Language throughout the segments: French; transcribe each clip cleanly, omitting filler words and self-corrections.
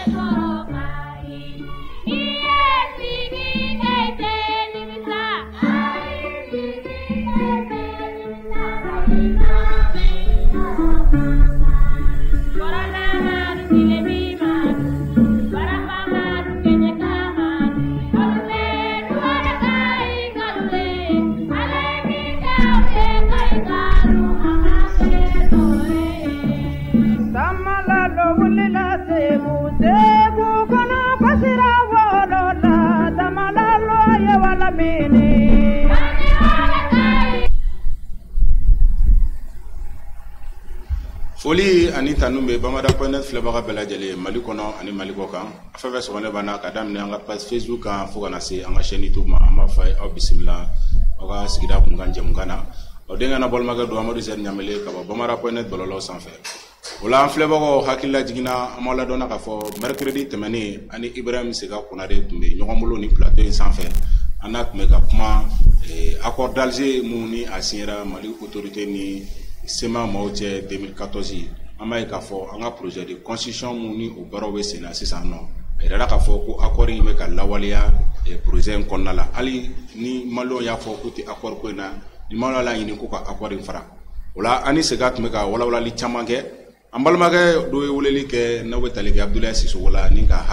Foli ani tanumbe bamada point flebaga bela jele Mali kono ani Mali ko kan afa so ne bana ka damne anga page Facebook kan fo kana se anga chaîne YouTube ma ama fay aw bismillah oga sigida kun kan jam kana o denga na bol maga do Amadou Zer Nyamele ka bamada point bololo sans faire wala flebago hakilla jigina amala dona ka fo mercredi temani ani Ibrahim Sega kunade tumbe nyogomolo ni plateau sans faire anak mega kuma accord d'Alger muni asiera Mali autorité ni Sema Mauche 2014 amay ka fo anga projet de constitution muni au barawe sena sisano era ka fo ko accord me ka lawalia projet en konnala ali ni malo ya fo ko ti accord ko na ni malo la yini ko ka accord fara wala ani segat me ka wala li chamange ambal mage do woleli ke na wetali ke Abdoulaye Sisso wala ni ka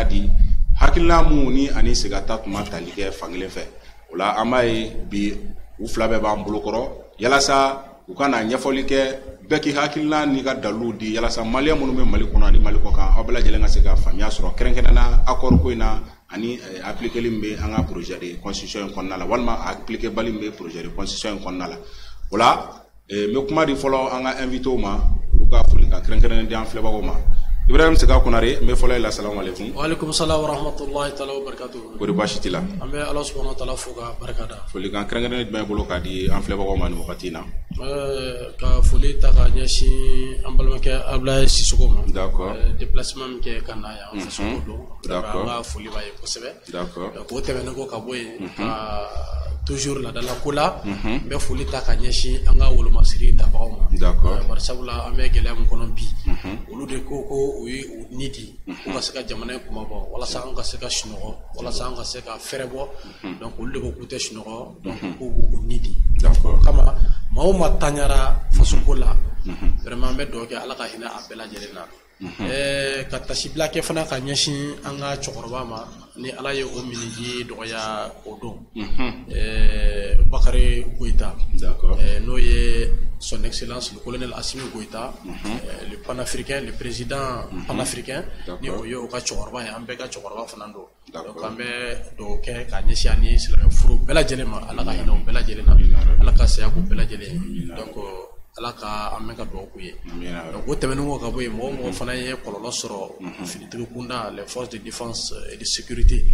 hakilla muni ani segata tuma tali ke fangile fe wala amay bi u flabe ba mbulokoro yala sa ukana nyafoli ke beki hakilna ni ga daludi yala sa malia munu me Mali kono ani Mali ko kan abla jelenga se ga famia soro kerenkena na accord ko ina ani appliquer limbe anga projet de constitution konnala walma appliquer balimbe projet de constitution konnala wala me kuma di folo anga invito ma uka fulika kerenkena di en fleba ko ma Ibrahim Sega kunare me folo la assalamu alaikum wa alaikum assalam wa rahmatullahi ta'ala wa barakatuh ko bashitila ambe Allah subhanahu wa ta'ala fuga barakada fulika kerenkena be bolo ka di en fleba ko ma no katina ka foli ta ka nyashi ambalma ke Abdoulaye Sisso ma d'accord déplacement ke kanaya en façon do d'accord ba foli ba ko sebe d'accord ko tebe ko ka boy toujours la dans la cola be foli ta ka nyashi anga wolo masiri ta ba ma d'accord barsabula ame gelam kono bi olu de ko oui nidi ko se ka jamana kuma bo wala sa an ka se ka shinogo wala sa an ka se ka ferebo donc olu de ko kute shinogo donc ko nidi d'accord kama mauma tanyara fasukola vraiment be doke ala ka hina abela jelena ka tasibla ke fana ka nyashi anga chokoroba ma ni ala ye o miniji doya odo Bakary Goïta d'accord no ye son excellence le colonel Assimi Goïta le panafricain le président panafricain ni o yo ka chokoroba ya ambe ka chokoroba fana do donc ambe do ke ka nyashi ani sila furu bela jelema ala ka hina bela jelena ala ka se ko bela jele donc ala ka ameka do ko ye donc o temenu ko boye mo fana ye kololo soro finitri kunda les forces de défense et de sécurité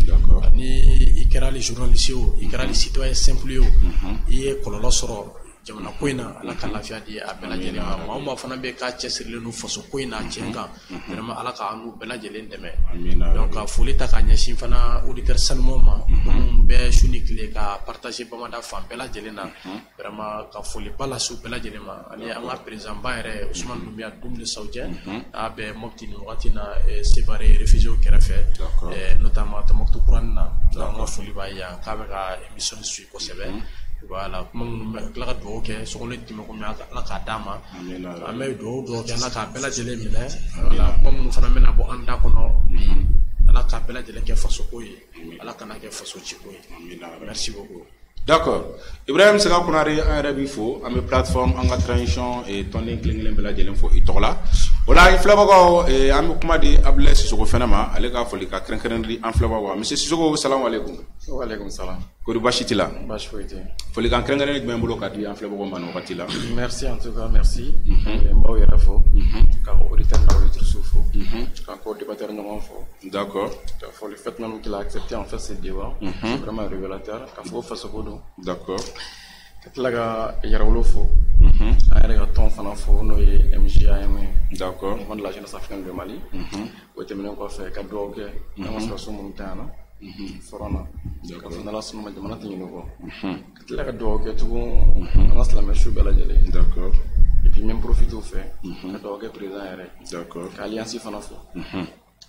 ni ikera les journalistes ikera les citoyens simples ye kololo soro jamana koina ala ka lafiya di abela jele ma fana be ka cesirle no faso koina cenga vraiment ala ka anu bela jele ndeme donc foli ta ka nyashi fana auditeur salmo ma be shuni kle ka partager bamada fam bela jele na vraiment ka foli bala su bela jele ma ani anga président Bayre Ousmane Doumbia Doumle Saoudien abe mokti ni watina séparé réfugié au Kerafe notamment tamoktu Kuranna anga foli ba ya ka be ka émission suit ko sebe voilà la do ke so le dimo ko la ka dama ame do ke la ka bela jele mine la comme fana mena bo anda ko no la ka bela jele ke faso ko yi ala kana ke faso ci ko yi merci beaucoup. D'accord. Ibrahim Sega kunare un rabi fo ame plateforme anga transition et toné glinglen bela jele fo itola wala iflabago ame kuma di Abdoulaye Sisso fenama ale ka foli ka krenkenri en flabago monsieur Sisso salam alaikum. Wa alaikum salam. Ko bashitila bashfoite foli kan krenkenri be mbolo ka di en flabago man wakatila. Merci en tout cas, merci mbaw yara fo ka auditeur na auditeur soufo ka ko débatteur no fo d'accord pour le fait même qu'il a accepté en fait ce débat c'est vraiment révélateur ka fo faso bodo d'accord katlaga yarawlo fo ayra ga ton fana fo no ye MJAM d'accord on de la jeunesse africaine de Mali o temene ko fe ka doge na so so mun tana forona d'accord na la suma jamana tinu ko katlaga doge to on asla me shu bela jele d'accord et puis même profiter au fait ka doge président yare d'accord ka alliance fana fo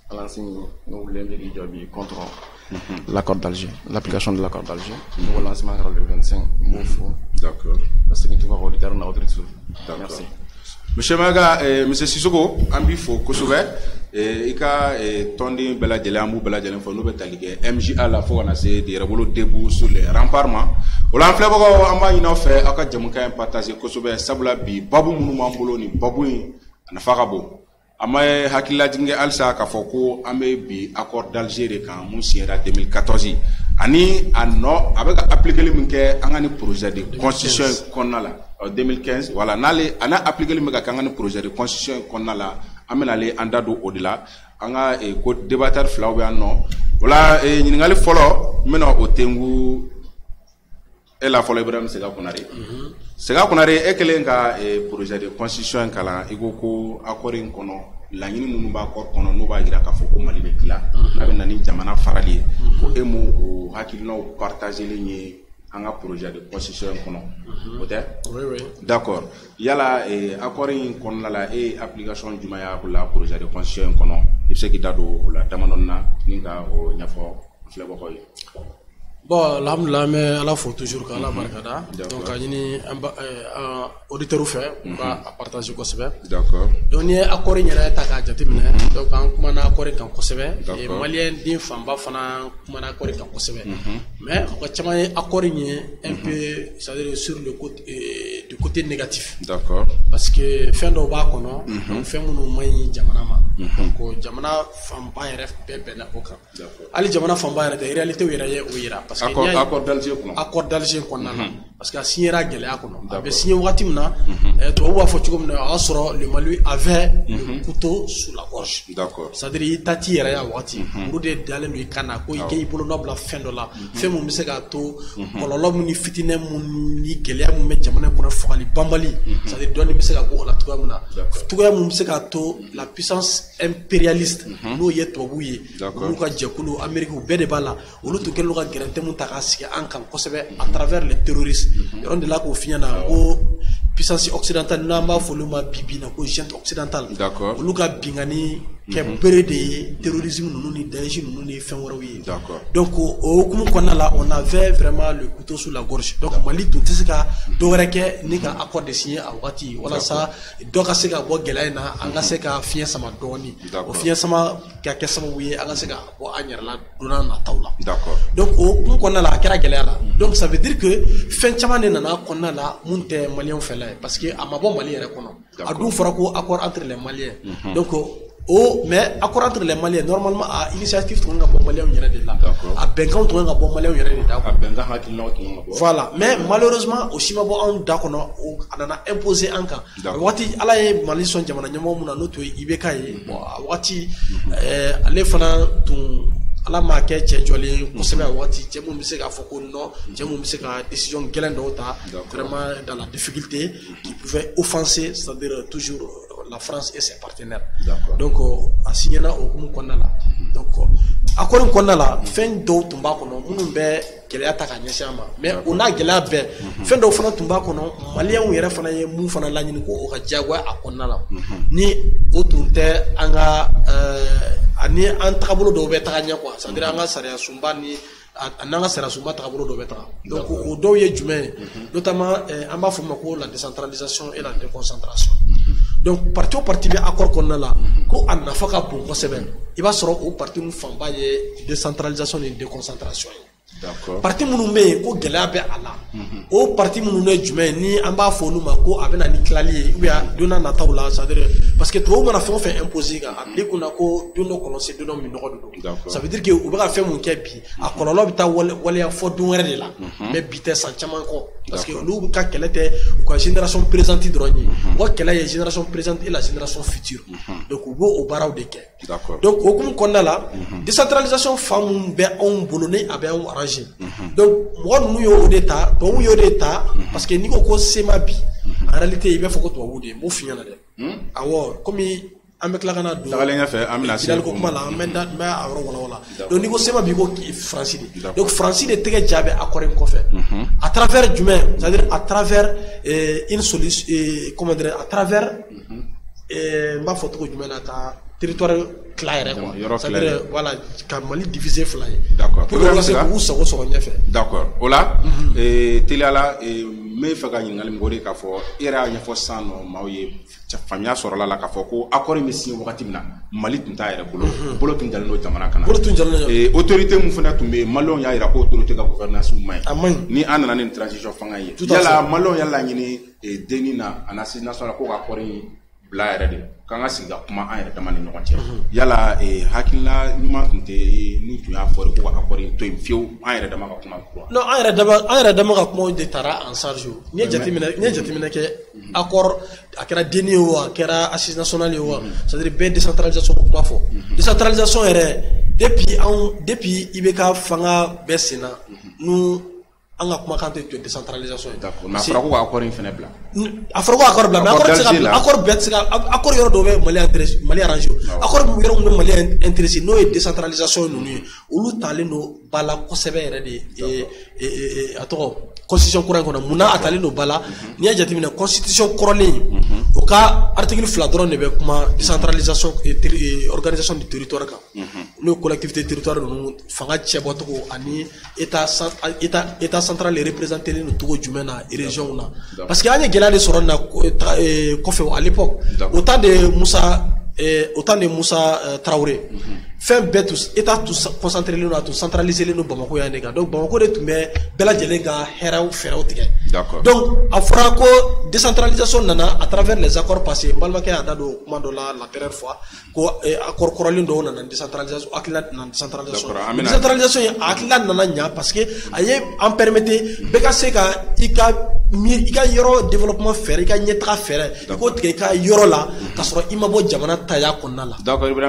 l'enseigne, nous voulons dire contre l'accord d'Alger, l'application de l'accord d'Alger. Nous allons lancer le 25. D'accord. Parce que tu vas regarder dans notre tour. Merci. Monsieur Maga, Monsieur Sissoko, ambi fo kosubɛ i ka tɔnden bɛɛ lajɛlen an b'u bɛɛ lajɛlen fɔ n'u bɛ tali kɛ MJA la fo kana se de yɛrɛbolo debout sur les remparts ma o la an filɛbagaw an b'a ɲini aw fɛ aw ka jamukan in partager kosɛbɛ sabula bi babu minnu b'an bolo ni babu in a nafa ka bon an bɛ hakililajigin kɛ halisa k'a fɔ ko an bɛ bi accord d'Alger de kan mun signera 2014 ani a nɔ a bɛ ka appliquer min kɛ an ka ni projet de constitution kɔnɔna la 2015 voilà n'ale ana appliquer min bɛ ka kɛ an ka ni projet de constitution kɔnɔna la an bɛna ale an da don o de la an ka ko débatteur filaw bɛ yan nɔ o la ɲininkali fɔlɔ n bɛna o tengu e la fɔlɔ Ibrahim Sega Konare Sega Konare e kɛlen ka projet de constitution kalan i ko accord in kɔnɔ laɲini minnu b'a accord kɔnɔ n'u b'a jira k'a fɔ ko Mali bɛ dilan n'a bɛ na ni jamana farali ye ko e m'o o hakilinaw partagelen ye an ka projet de constitution kɔnɔ o tɛ d'accord yala accord in kɔnɔna la e application jumɛn y'a la projet de constitution kɔnɔ i bɛ se k'i da don o la damadɔni na ni ka o ɲɛfɔ filɛbagaw ye. Bon, alhamdulillah, mais ala fo toujours qu'Allah barkada. Donc, ani auditeur fait, on va partager kosɛbɛ. D'accord. Donc, ni accord yɛrɛ ta k'a jateminɛ. Donc, an kumana accord kan kosɛbɛ. Et malien den fanba fana kumana accord kan kosɛbɛ. Mais mɔgɔ caman ye accord ye un peu, c'est-à-dire sur le côté du côté négatif. D'accord. Parce que fɛn dɔw b'a kɔnɔ, donc fɛn minnu man ɲi jamana ma. Donc, jamana fanba yɛrɛ bɛɛ bɛnna o kan. Hali jamana fanba yɛrɛ tɛ réalité yɛrɛ ye o yira. Parce que accord d'Alger kɔnɔ. Accord d'Alger kɔnɔna na. Parce que a signera gɛlɛya kɔnɔ. A bɛ signé wagati min na, tubabu b'a fɔ cogo min na, o y'a sɔrɔ le Mali avait le couteau sous la gorge. D'accord. C'est-à-dire i ta ti yɛrɛ ya wagati. Olu de dalen don i kan na ko i k'i bolo nɔ bila fɛn dɔ la. Fɛn mun bɛ se k'a to kɔlɔlɔ mun ni fitinɛ mun ni gɛlɛya mun bɛ jamana kɔnɔ fagali banbali. C'est-à-dire dɔnni bɛ se ka bɔ o la cogoya min na. Cogoya mun bɛ se k'a to la puissance impérialiste n'o ye tubabu ye. Olu ka jɛkulu Amérique u bɛɛ de b'a la. Olu tun kɛlen don ka gɛrɛntɛ mun ta k'a sigi an kan kosɛbɛ à travers les terroristes. Yɔrɔ de la k'o f'i ɲɛna ko puissance occidentale n'an b'a fɔ olu ma bi na ko junte occidentale. D'accord. Olu ka bingani kɛ bere de ye terrorisme ninnu ni Daesh ninnu ni fɛn wɛrɛw ye. D'accord. Donc o hukumu kɔnɔna la on avait vraiment le couteau sous la gorge. Donc Mali tun tɛ se ka dɔ wɛrɛ kɛ ni ka accord de signer a wagati walasa dɔ ka se ka bɔ gɛlɛya in na an ka se ka fiɲɛ sama dɔɔni. O fiɲɛ sama ka kɛ sababu ye an ka se ka bɔ an yɛrɛ la don n'a nataw la. D'accord. Donc o hukumu kɔnɔna la a kɛra gɛlɛya la. Donc ça veut dire que fɛn caman de nana kɔnɔna la mun tɛ maliyɛnw fɛla ye parce que a ma bɔ Mali yɛrɛ kɔnɔ. A dun fɔra ko accord entre les Maliens. Donc mais accord entre les Maliens normalement a initiative tun ka bɔ Maliens yɛrɛ de la. A bɛnkanw tun ka bɔ Maliens yɛrɛ de da. A bɛnkan hakilinaw tun ka bɔ. Voilà, mais malheureusement o si ma bɔ anw da kɔnɔ a nana imposer an kan. Waati ala ye Mali sɔn jamana ɲɛmɔgɔ mun na n'o tun ye IBK ye. Bon a waati ale fana tun ala m'a kɛ cɛ jɔlen kosɛbɛ a waati cɛ mun bɛ se k'a fɔ ko non cɛ mun bɛ se ka décision gɛlɛn dɔw ta vraiment dans la difficulté qui pouvait offenser c'est-à-dire toujours la France et ses partenaires. Donc a signé na o hukumu kɔnɔna la. Donc accord in kɔnɔna la fɛn dɔw tun b'a kɔnɔ minnu bɛ gɛlɛya ta ka ɲɛsin a ma mais o n'a gɛlɛya bɛɛ fɛn dɔw fana tun b'a kɔnɔ maliyɛnw yɛrɛ fana ye mun fana laɲini ko o ka diyagoya a kɔnɔna la ni o tun tɛ an ka ani an tagabolo dɔw bɛ taga ɲɛ quoi c'est-à-dire an ka sariya sunba ni n'an ka sariya sunba tagabolo dɔw bɛ taga donc o dɔw ye jumɛn ye notamment an b'a fɔ o ma ko la décentralisation et la déconcentration. Donc parti o parti bɛ accord kɔnɔna la ko a nafa ka bon kosɛbɛ i b'a sɔrɔ o parti ninnu fanba ye décentralisation ni déconcentration ye. D'accord. Parti minnu bɛ yen ko gɛlɛya bɛ a la o parti minnu ye jumɛn ni an b'a fɔ olu ma ko a bɛ na ni tilali ye ou bien don n'a nataw la c'est-à-dire parce que tubabu mana fɛn o fɛn imposer kan a bila i kunna ko don dɔ kɔlɔsi don dɔ min nɔgɔ de don. Ça veut dire que u bɛ ka fɛn mun kɛ bi a kɔlɔlɔ bɛ taa waleya fɔ don wɛrɛ de la mais bi tɛ san caman kɔ parce que olu ka kɛlɛ tɛ u ka génération présente dɔrɔn ye u ka kɛlɛ ye génération présente et la génération future donc u b'o baaraw de kɛ. Donc o hukumu kɔnɔna la décentralisation fan mun bɛ anw bolo ni a bɛ anw arranger. Donc mɔgɔ ninnu y'o de ta tubabu y'o de ta parce que n'i ko ko sema bi en réalité i b'a fɔ ko tubabu de ye n b'o f'i ɲɛna dɛ awɔ komi an bɛ tila ka na don tagalen ɲɛfɛ an bɛna se ko kuma la an bɛ a yɔrɔ walawala donc n'i ko sema bi ko Faransi de donc Faransi de tɛgɛ ja bɛ accord in kɔfɛ à travers jumɛn c'est-à-dire à travers une solution comment dire à travers n b'a fɔ cogo jumɛn na ka territoire clair quoi. C'est-à-dire voilà quand Mali divisé fly. D'accord. Pour que ça vous ça soit bien fait. D'accord. Ola telala me faga nyingal ngori ka fo ira nya fo sano mawye famia sorola la ka fo ko akori mesi wakati na Mali tunta ira bolo tun jalno jamana kana bolo tun jalno autorité mu fana tumbe malon ya ira ko autorité ka gouvernance mu mai ni anana ni transition fanga ye yala malon yala nyini deni na anasi national ko akori bla ira de kanga siga kuma an yɛrɛ dama ni ɲɔgɔn cɛ yala hakilila ɲuman tun tɛ n'u tun y'a fɔ ko akɔri to yen fiyewu an yɛrɛ dama ka kuma kura non an yɛrɛ dama ka kuma de taara en charge ni ye jateminɛ kɛ accord a kɛra deni ye o a kɛra assise nationale ye o c'est-à-dire bɛɛ décentralisation ko kuma fɔ décentralisation yɛrɛ depuis i bɛ ka fanga bɛɛ senna nous an ka kumakan tɛ jɔ décentralisation ye. D'accord. Mais a fɔra ko ka accord in fɛnɛ bila. A fɔra ko accord bila mais accord tɛ se ka bila accord bɛɛ tɛ se ka accord yɔrɔ dɔw bɛ Mali arrangé accord yɔrɔ min bɛ Mali intéressé n'o ye décentralisation ninnu ye olu talen don ba la kosɛbɛ yɛrɛ de a tɔgɔ constitution kura in kɔnɔ munna a talen don ba la n'i y'a jateminɛ constitution kɔrɔlen o ka article 2 dɔrɔn de bɛ kuma décentralisation organisation du territoire kan n'o ye collectivité territoriale ninnu fanga cɛbɔcogo ani état central les représenter nous togo jumɛn na région na parce que an ye gɛlɛya de sɔrɔ na kɔfɛ à l'époque autant de Moussa Traoré fɛn bɛɛ tous état tous concentré len na tous centralisé len no Bamako yan de kan donc Bamako de tun bɛ bɛɛ lajɛlen ka hɛrɛw fɛrɛw tigɛ donc a fɔra ko décentralisation nana à travers les accords passés n balimakɛ y'a da don kuma dɔ la dernière fois ko accord kɔrɔlen dɔw nana décentralisation hakilina nana décentralisation ye hakilina nana ɲa parce que a ye an permettre bɛɛ ka se ka i ka yɔrɔ développement fɛrɛ i ka ɲɛtaga fɛrɛ i k'o tigɛ i ka yɔrɔ la ka sɔrɔ i ma bɔ jamana taya kɔnɔna la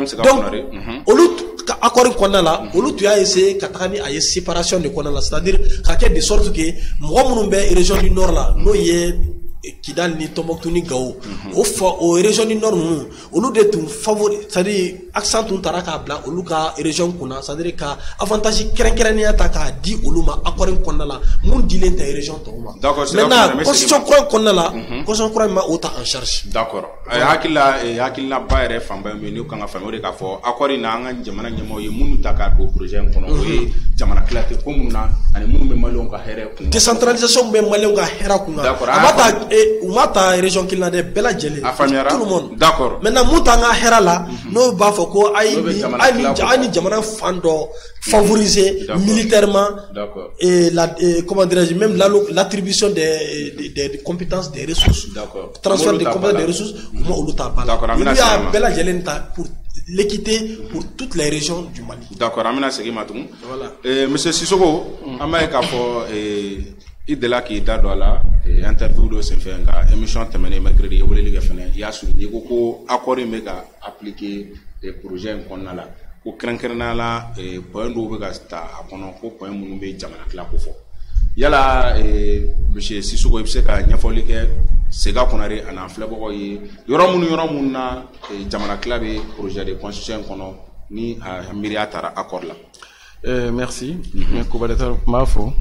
donc olu ka accord kɔnɔna la olu tun y'a essayer ka taga ni a ye séparation de kɔnɔna la c'est-à-dire ka kɛ de sorte que mɔgɔ minnu bɛ région du nord la n'o ye Kidal ni Tombouctou ni Gao o région du nord ninnu olu de tun c'est-à-dire accent tun taara k'a bila olu ka région kunna c'est-à-dire ka avantage kɛrɛnkɛrɛnnenya ta k'a di olu ma accord kɔnɔna la mun dilen tɛ région tɔw ma maintenant constitution kura kɔnɔna la constitution kura ma o ta en charge d'accord hakilila ba yɛrɛ fanba ye n'o kan ka faamuya o de k'a fɔ accord na an ka jamana ɲɛmɔgɔw ye minnu ta k'a don projet in kɔnɔ o ye jamana kilatigɛ ko minnu na ani minnu bɛ maliyɛnw ka hɛrɛ kun décentralisation bɛ maliyɛnw ka hɛrɛ kun na u ma ta région kelen na dɛ bɛɛ lajɛlen tout le monde d'accord maintenant mun t'an ka hɛrɛ la n'o b'a fɔ ko a ni jamana fan dɔ favoriser militairement et comment dirais-je même l'attribution des compétences des ressources transfert des compétences des ressources moi olu t'a ba la olu y'a bɛɛ lajɛlen ta pour l'équité pour toutes les régions du Mali. D'accord, an bɛna segin ma tugun. Voilà. Monsieur Sissoko, an b'a ye k'a fɔ i delila k'i da don a la interview dɔ senfɛ nka émission tɛmɛnen mercredi ye weleli kɛ fɛnɛ i y'a souligné i ko accord in bɛ ka appliquer projet in kɔnɔna la ko kɛrɛnkɛrɛnnenya la point dɔw bɛ ka ta a kɔnɔ ko point minnu bɛ jamana tila ko fɔ yala monsieur Sissoko i bɛ se ka ɲɛfɔli kɛ Sega Konare a n'an filɛbagaw ye yɔrɔ minnu na jamana tila bɛ projet de constitution in kɔnɔ ni a miiriya taara accord la. Merci. D'accord.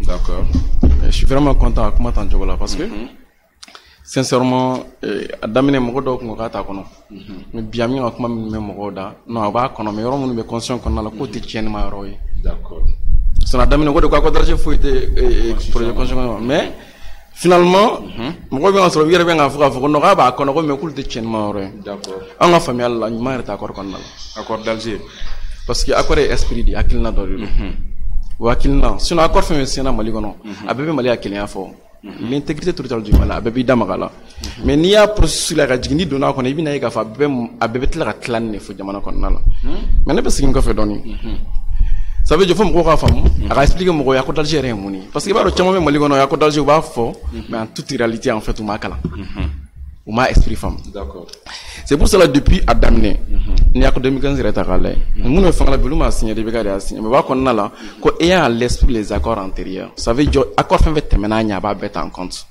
Je suis vraiment content à comment t'en là parce que sincèrement, à daminer mon godo qu'on gâte kono. Mais bien mieux à comment me mon goda. Non, on va kono mais on me conscient qu'on a le côté tien ma roy. D'accord. Ça n'a daminer godo quoi quand j'ai fouillé projet conscient mais finalement, mon godo bien sur bien à faire qu'on aura pas kono mais cool de tien ma roy. D'accord. En la famille là, il m'a été accord qu'on a. Accord d'Alger. Parce que accord est esprit di akilna do ou akilna sinon accord fait sena Mali gono abebe Mali akilna fo l'intégrité territoriale du Mali abebe damagala mais ni ya processus la gajini dona ko ne bina ka fa abebe tla clan ne fo jamana ko nala mais ne parce ko fe doni ça veut dire faut ko fam a expliquer mo ya ko d'Algérie muni parce que ba do chamo Mali gono ya ko d'Algérie ba fo mais en toute réalité en fait ou ma kala ou ma esprit femme. D'accord. C'est pour cela depuis à Damné, il y a que 2015 rétagalé. Nous ne faisons la boulot à signer des bagages à signer. Mais voilà qu'on a là, qu'on ait à l'esprit les accords antérieurs. Ça veut dire accord fin fait maintenant il n'y a pas bête en compte.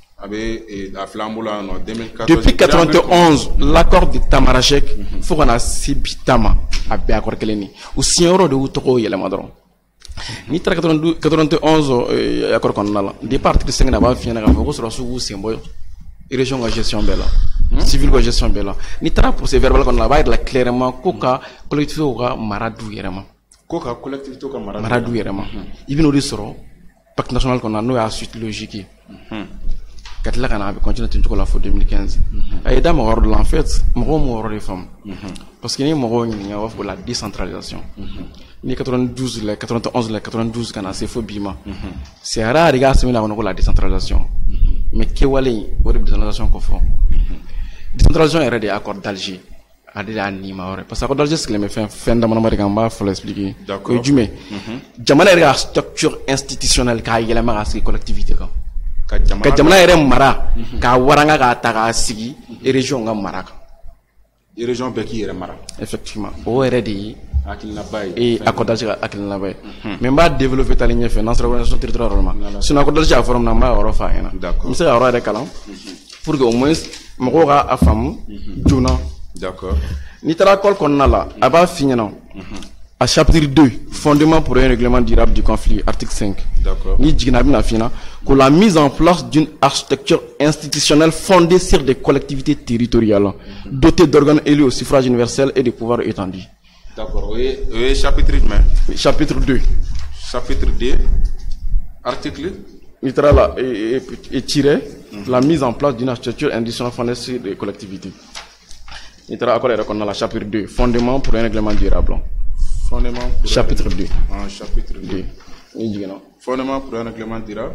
Depuis 91, l'accord de Tamarachek, faut qu'on a Sibitama à Béacor Keleni. Ou si euro de Outoro y a la madron. Ni 91 accord qu'on a là. Des parties de 5 n'a pas fini à faire sur la sous symbole. région de gestion belle civil de gestion belle ni tra pour ces verbal qu'on la va clairement coca collectivité ou maradou yerema coca collectivité ou maradou yerema il vient au soro pacte national qu'on a nous à suite logique quand là on a continué toujours la fois 2015 et dans mon ordre en fait mon réforme parce qu'il y a pour la décentralisation ni 92 les 91 les 92 quand c'est faux bima c'est rare regarder c'est là on a la décentralisation mais qui wale pour la décentralisation qu'on fait décentralisation est des accords d'Alger à des anima parce que accord d'Alger c'est que les fin d'amendement de Gamba faut l'expliquer d'accord du mais jamana est structure institutionnelle qui est la marque collectivité quoi ka jamana yɛrɛ mara ka waranga ka ta ka sigi région ka mara kan région bɛɛ k'i yɛrɛ mara effectivement o yɛrɛ de ye hakilina ba ye et accordage ka hakilina ba ye mais n b'a développer tali ɲɛfɛ n'an sera organisation territoriale ma sinon accordage a forme na n b'a yɔrɔ f'a ɲɛna n bɛ se ka yɔrɔ yɛrɛ kalan pour que au moins mɔgɔw ka a faamu joona d'accord n'i taara école kɔnɔna la a b'a f'i ɲɛna à chapitre 2, fondement pour un règlement durable du conflit, article 5. D'accord. Que la mise en place d'une architecture institutionnelle fondée sur des collectivités territoriales, dotées d'organes élus au suffrage universel et de pouvoirs étendus. D'accord. Oui, chapitre 2. Chapitre 2. Chapitre 2. Article. Et tiré la mise en place d'une architecture institutionnelle fondée sur des collectivités. Chapitre 2, fondement pour un règlement durable. Chapitre 2. Chapitre 2. Fondement pour un règlement durable.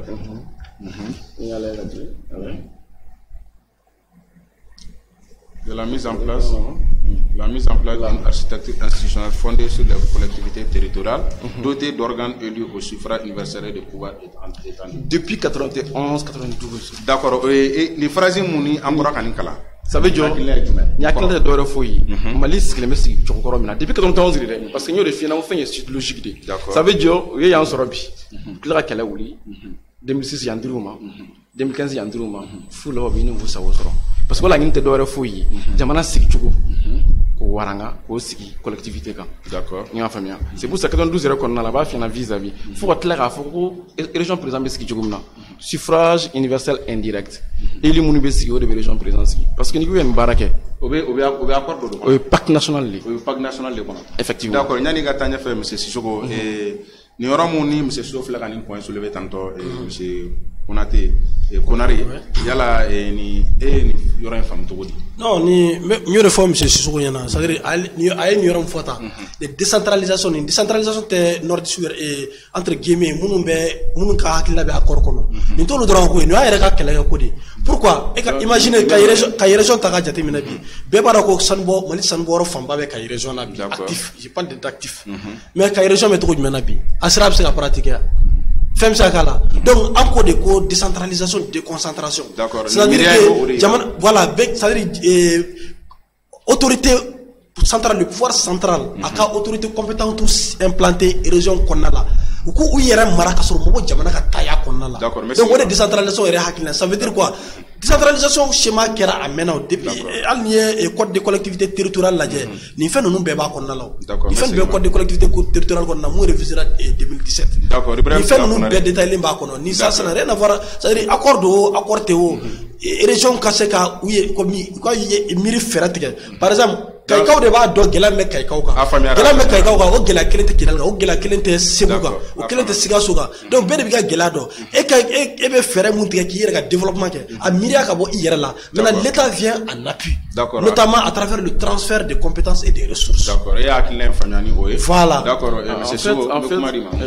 De la mise en place d'une architecture institutionnelle fondée sur les collectivités territoriales, dotée d'organes élus au suffrage universel et de pouvoirs étendus. Depuis 91-92. D'accord. Et les phrases mouni ambora kanikala. Ça veut dire il y a quelqu'un d'autre foyer mali sikileme sigi chokoro mina depuis 91 parce que nous définissons fait une suite logique ça veut dire il y a un sorobi kila kala wuli 2006 yandiruma 2015 yandiruma full of ini vusa wosoro parce que la nginte d'autre foyer jamana sigi choko ko waranga ko sigi collectivité kan d'accord ni famille c'est pour ça que 92 qu'on a là-bas fina vis-à-vis faut que la faut région président sigi choko mina suffrage universel indirect et les municipalités au de région présidence parce que nous avons barake obe accord do pacte national li pacte national le kono effectivement d'accord ñani ga tanya fait monsieur Sissoko ni yoromu ni monsieur Sissoko la kanin point soulever tantôt monsieur Konate Konari yala ni yoro femme to godi non ni mieux de forme monsieur Sissoko yana ça veut dire ay ni yorom fota de décentralisation te nord sur et entre guillemets munun ka hakila be accord kono ni to lo dron ko ni ay reka kala ko di pourquoi imaginez kay région ta ga jati mina bi be bara ko sanbo mali sanbo ro famba be kay région na bi actif je parle d'actif mais kay région me to ko mina bi asra be se pratiquer femme sakala donc encore des cours décentralisation déconcentration d'accord c'est-à-dire que voilà c'est-à-dire autorité centrale le pouvoir central aka autorité compétente tous implanté région konnala ou yera maraka sur mo jamana ka taya konnala donc on est décentralisation et hakina ça veut dire quoi décentralisation schéma kera amena depuis alnié code de collectivité territoriale la je ni fait nous beba konnala ni fait be code de collectivité territoriale konna mo révisé 2017 d'accord ni fait nous be détaillé ba kono ni ça n'a rien à voir ça veut dire accord théo région kaseka oui comme quoi miri ferratique par exemple kaikaw de b'a dɔn gɛlɛya bɛ kaikaw kan gɛlɛya bɛ kaikaw kan o gɛlɛya kelen tɛ Kidal kan o gɛlɛya kelen tɛ Segu kan o kelen tɛ Sikaso kan donc bɛɛ de bɛ ka gɛlɛya dɔn e bɛ fɛɛrɛ mun tigɛ k'i yɛrɛ ka développement kɛ a miiriya ka bɔ i yɛrɛ la maintenant l'État vient en appui notamment à travers le transfert de compétences et de ressources. D'accord. Et à quel voilà. D'accord. En fait,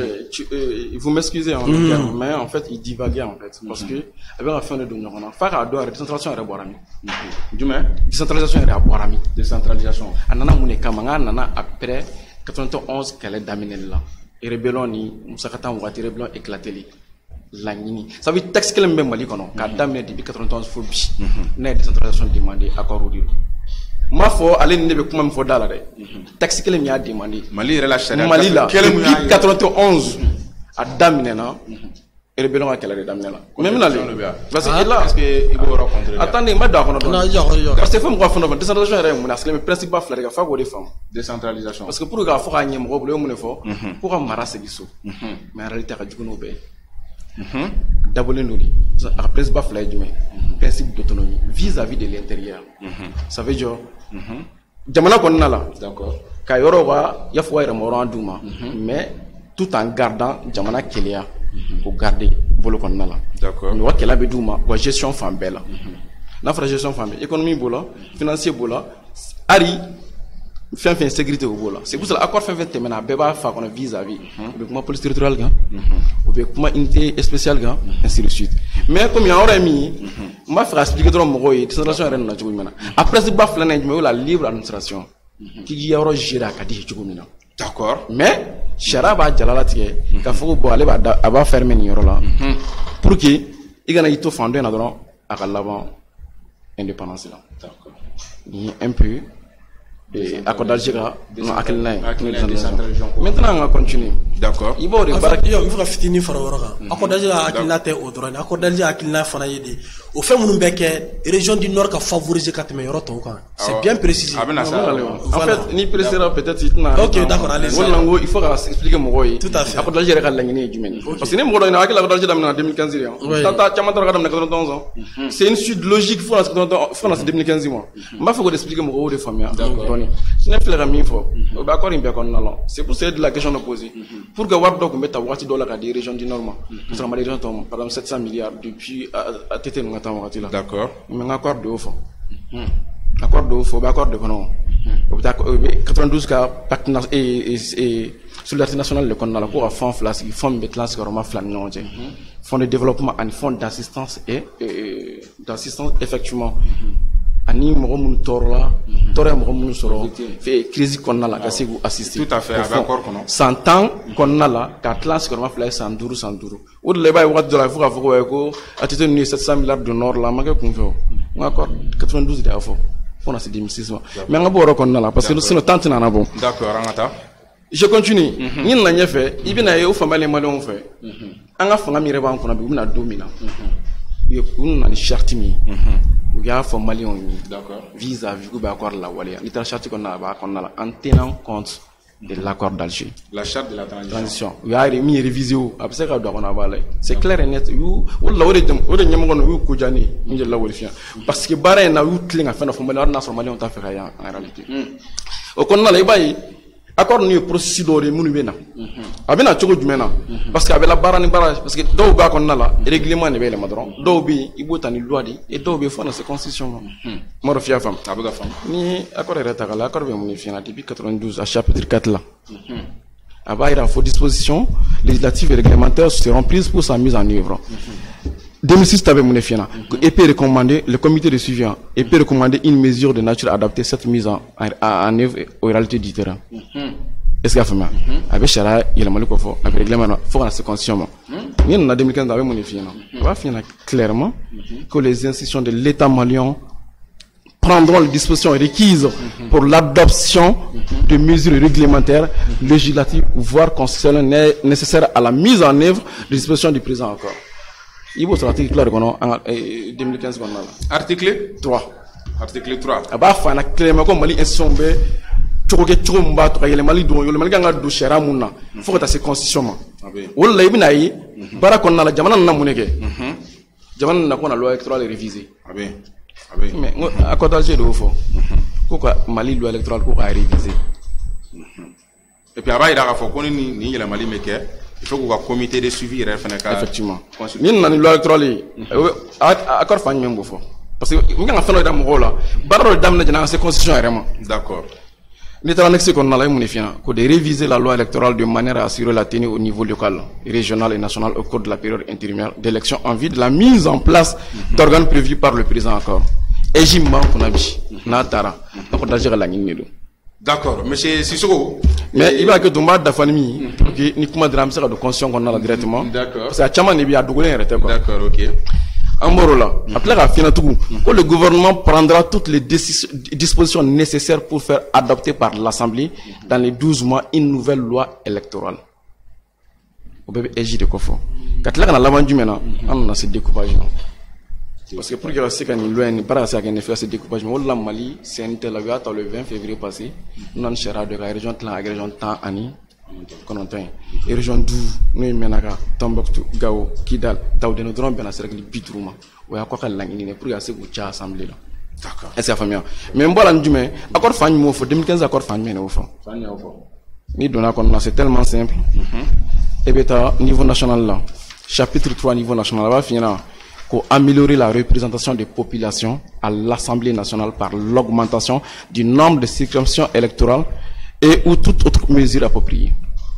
vous m'excusez mais en fait il divaguait en fait parce que avec la fin de l'Union on a fait à la décentralisation est boirami. Du moins décentralisation est boirami. Décentralisation. Anana muneka nana après 91 qu'elle est daminée là. Et rébellion ni musakata wati rébellion éclaté la nini. Ça veut dire texte que l'on mali kono ka daminé depuis 91 phobie. N'a décentralisation demandé accord au ma fo aller ne be kuma me fo dala de texte que l'on a demandé Mali relâche Mali là depuis 91 a daminé na et rébellion a qu'elle daminé là même là parce que là est-ce que il faut rencontrer attendez ma d'accord parce que faut me fondement décentralisation est mon aspect mais principal fleur ga fa go des femmes décentralisation parce que pour ga fo ga nyem go blo mo ne fo pour mara se giso mais en réalité ka jugo no be D'abord après ce baf là principe d'autonomie vis-à-vis de l'intérieur. Ça veut dire jamana ko nala D'accord. ka yoro wa ya fo yere moran duma mais tout en gardant jamana kelia pour garder bolo ko nala. D'accord. Ni wa kela be duma wa gestion fambela. Na fra gestion fambela économie bola financier bola ari fin sécurité au bola. C'est pour ça l'accord fin temena beba fa qu'on vis-à-vis avec ma police territoriale ga avec ma unité spéciale ga ainsi de suite. Mais comme il y a aurait mis m'a fait expliquer trop mo koy décentralisation ren na ci mena après ce baf la nañ mais la libre administration qui y a gérer ka di ci mina. D'accord. Mais chara ba jalala tie ka fo bo ale ba aba fermer ni yoro la pour que il gana ito fonder na don aka l'avant indépendance là. D'accord. Ni un peu accord d'Alger non maintenant on va continuer. D'accord. Il faut que fitini fara wora accord d'Alger akilna te odron accord d'Alger akilna fana yedi au fait mon beke région du nord ka favoriser katme yoro to kan c'est bien précisé. En fait ni précisera peut-être itna. OK d'accord allez. Wollango il faut expliquer mo goy. Tout à fait. Accord d'Alger ka langini jumen parce que ni mo do na akila accord d'Alger en 2015 tata chama to kadam na 91 ans c'est une suite logique France 2015 mois m'a faut expliquer mo go de famille. Ce n'est pas la même fois. C'est pour ça de la question de poser. Pour que Wab Dog mette à Wati dollar à des régions du Nord, parce que ma région tombe par exemple 700 milliards depuis à Tété nous attend Wati là. D'accord. Mais un accord de haut. Accord de haut, accord de non. 92 cas pacte et solidarité nationale le connaît la cour à fond flas, fond de classe vraiment flamand. Fonds de développement et fonds d'assistance et d'assistance effectivement. Ani mɔgɔ minnu tɔɔrɔla tɔɔrɔ ye mɔgɔ minnu sɔrɔ fɛ crise kɔnɔna la ka se k'u assister. Tout à fait, avec accord kɔnɔ. 100 ans kɔnɔna la ka tila sigiyɔrɔma fila ye 100 o de la i b'a ye waati dɔ la fo k'a fɔ ko ko ATT ninnu ye 700 milliards de nord la a ma kɛ kun fɛ o n ka accord 92 de y'a fɔ fo na se 2006 ma mais an ka bɔ o yɔrɔ kɔnɔna la parce que sinon temps tɛna na bɔ. D'accord, an ka taa. Je continue. Ni nana ɲɛfɛ i bɛna ye o fanba les Maliens fɛ an ka fanga min yɛrɛ b'an kɔnɔ bi u bɛna don min na u nana ni charte min ye. Il y a un Maliens vis-à-vis de l'accord de la Walia. L'État charte qu'on a en tenant compte de l'accord d'Alger. La charte de la transition. Il y a mis révisé. C'est clair et net. Parce que Bahreïn a eu clé à faire de Maliens ont fait rien en réalité. Au Canada, les accord ni processus d'oré munubena abena chogo jumena parce que avec la barani barage parce que do ba kon nala règlement ne bele madron do bi ibotani loi di et do be fona c'est constitution moro fia fam abuga fam ni accord reta kala accord be muni fina depuis 92 à chapitre 4 là aba ira faux dispositions législatives et réglementaires seront prises pour sa mise en œuvre. 2006 t'avais mon effet et peut recommander le comité de suivi et peut recommander une mesure de nature adaptée cette mise en œuvre aux réalités du terrain. Est-ce qu'il y a fait mal avec Chara il a mal quoi faut avec règlement faut qu'on se constitution ni en 2015 avec mon effet on va finir clairement que les institutions de l'État malien prendront les dispositions requises pour l'adoption de mesures réglementaires législatives voire constitutionnelles nécessaires à la mise en œuvre des dispositions du présent accord. Il faut l'article 2015 article 3. Article 3. Aba fana clairement comme Mali insombe choke chomba to kayele Mali do yole Mali ganga do shera munna faut que ta se constitution wala ibina yi bara konna la jamana na muneke jamana na kona loi électorale révisée mais accord d'Alger do fo ko Mali loi électorale ko a révisé et puis aba ira fo ko ni yele Mali meke il faut qu'on comité de suivi effectivement ni na ni loi électorale accord fa ñembo fo parce que mi nga fa no dam gola baro dam na jana c'est constitution vraiment d'accord l'état annexé qu'on a là munifia que de réviser la loi électorale de manière à assurer la tenue au niveau local régional et national au cours de la période intérimaire d'élection en vue de la mise en place d'organes prévus par le président accord et jimba qu'on a bi na tara donc d'agir la ngini. D'accord, monsieur Sissoko. Mais il va que Dumba d'Afanimi, qui ni comment dire, de conscience qu'on a là directement. D'accord. Parce que Tchaman est bien doublé en retard. D'accord, ok. En Morola, après la fin de tout, le gouvernement prendra toutes les dispositions nécessaires pour faire adopter par l'Assemblée dans les 12 mois une nouvelle loi électorale. Au bébé Égypte de Kofo. Quand là, on a l'avant du maintenant, on a ce découpage. Parce que pour que la séquence ni loin ni pas ça qu'on fait ce découpage mais au Mali c'est un tel le 20 février passé non chera de la région de la région temps ani kɔnɔntɔn ye et région 12 n'o ye Menaka, Tombouctou, Gao, Kidal, Taoudéno dɔrɔn bɛnna cercle 50 ma o y'a kɔ ka laɲini pour que a se k'u ca assemblée la. D'accord. Est-ce que ça faamuya mais n bɔra nin jumɛn accord fan jumɛn fɔ 2015 accord fan jumɛn o fɔ ni donna kɔnɔna c'est tellement simple et bɛ taa niveau national là chapitre 3 niveau national a b'a f'i ɲɛna ko améliorer la représentation des populations à l'Assemblée nationale par l'augmentation du nombre de circonscriptions électorales et ou toute autre mesure appropriée.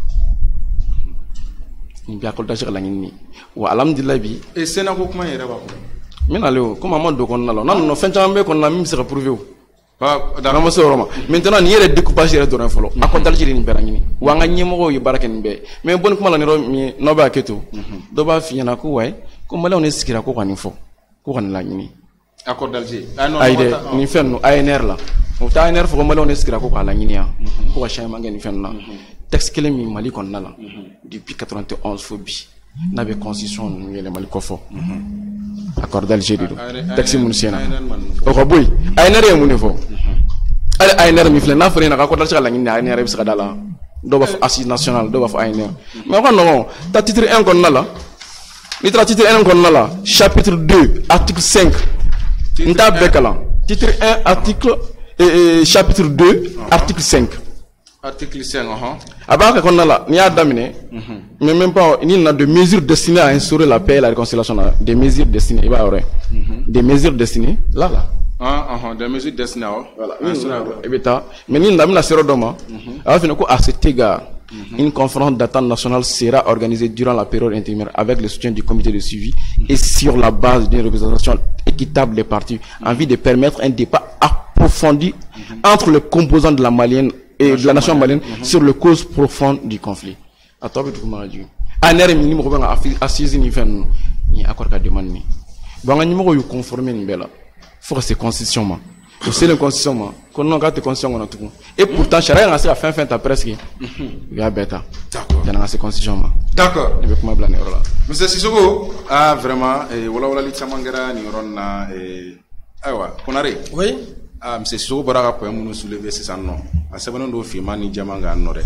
Ni bi accord d'agir la ɲini wa alhamdulillah bi et Sénat ko kuma yɛrɛ b'a kɔnɔ. Min ale o comme amon do kɔnɔna la non fɛn caman bɛ kɔnɔna min bɛ se ka prouver o d'accord ma se yɔrɔ ma maintenant ni yɛrɛ découpage yɛrɛ dɔrɔn fɔlɔ accord d'Alger nin bɛɛ la ɲini wa an ka ɲɛmɔgɔw ye baara kɛ nin bɛɛ mais bon kuma la ni yɔrɔ min n'aw b'a kɛ to dɔ b'a f'i ɲɛna ko wayi ko maliyɛnw de sigira ko ka nin fɔ ko ka nin laɲini accord d'Alger ayi dɛ nin fɛn ninnu ANR la o tɛ ANR fɔ ko maliyɛnw de sigira ko k'a laɲini yan ko ka changement kɛ nin fɛn ninnu na texte kelen min Mali kɔnɔna la depuis 91 fo bi n'a bɛ constitution ninnu yɛlɛmali kɔfɔ accord d'Alger de don texte minnu senna o ka bɔ yen ANR ye mun de fɔ hali ANR min filɛ n'a fɔra ɲɛna ko accord d'Alger ka laɲini ANR bɛ se ka da la dɔw b'a fɔ assise nationale dɔw b'a fɔ ANR mais o ka nɔgɔn ta titre 1 kɔnɔna la ni taara titre 1 kɔnɔna la chapitre 2 article 5 n t'a bɛɛ kalan titre 1 article chapitre 2 article 5 article 5 a b'a kɛ kɔnɔna la n'i y'a daminɛ mais même pas ni nana de mesures destinées à instaurer la paix et la réconciliation des mesures destinées i b'a yɔrɔ des mesures destinées là des mesures destinées voilà i bɛ taa mais ni nana bɛna se yɔrɔ dɔ ma a b'a f'i ɲɛna ko à cet égard une conférence d'attente nationale sera organisée durant la période intérimaire avec le soutien du comité de suivi et sur la base d'une représentation équitable des partis en vue de permettre un débat approfondi entre les composants de la malienne et de la nation malienne sur les causes profondes du conflit. A tɔ bɛ duguma ka jigin ANR min ni mɔgɔ bɛ ka assise ni fɛn ninnu ni accord ka demande ni bon an ka ɲɛmɔgɔw y'u conformer nin bɛɛ la fo ka se constitution ma o selen constitution ma ko non k'a tɛ constitution kɔnɔ tugun et pourtant sariya kan ka se ka fɛn fɛn ta presque u y'a bɛɛ ta yanni an ka se constitution ma. D'accord. Ne bɛ kuma bila nin yɔrɔ la. Monsieur Sissoko vraiment walawalali caman kɛra nin yɔrɔ nin na ayiwa Konare. Oui. Monsieur Sissoko bɔra ka point minnu soulever sisan nɔ a sɛbɛnnen don finman ni jɛman kan nɔ dɛ.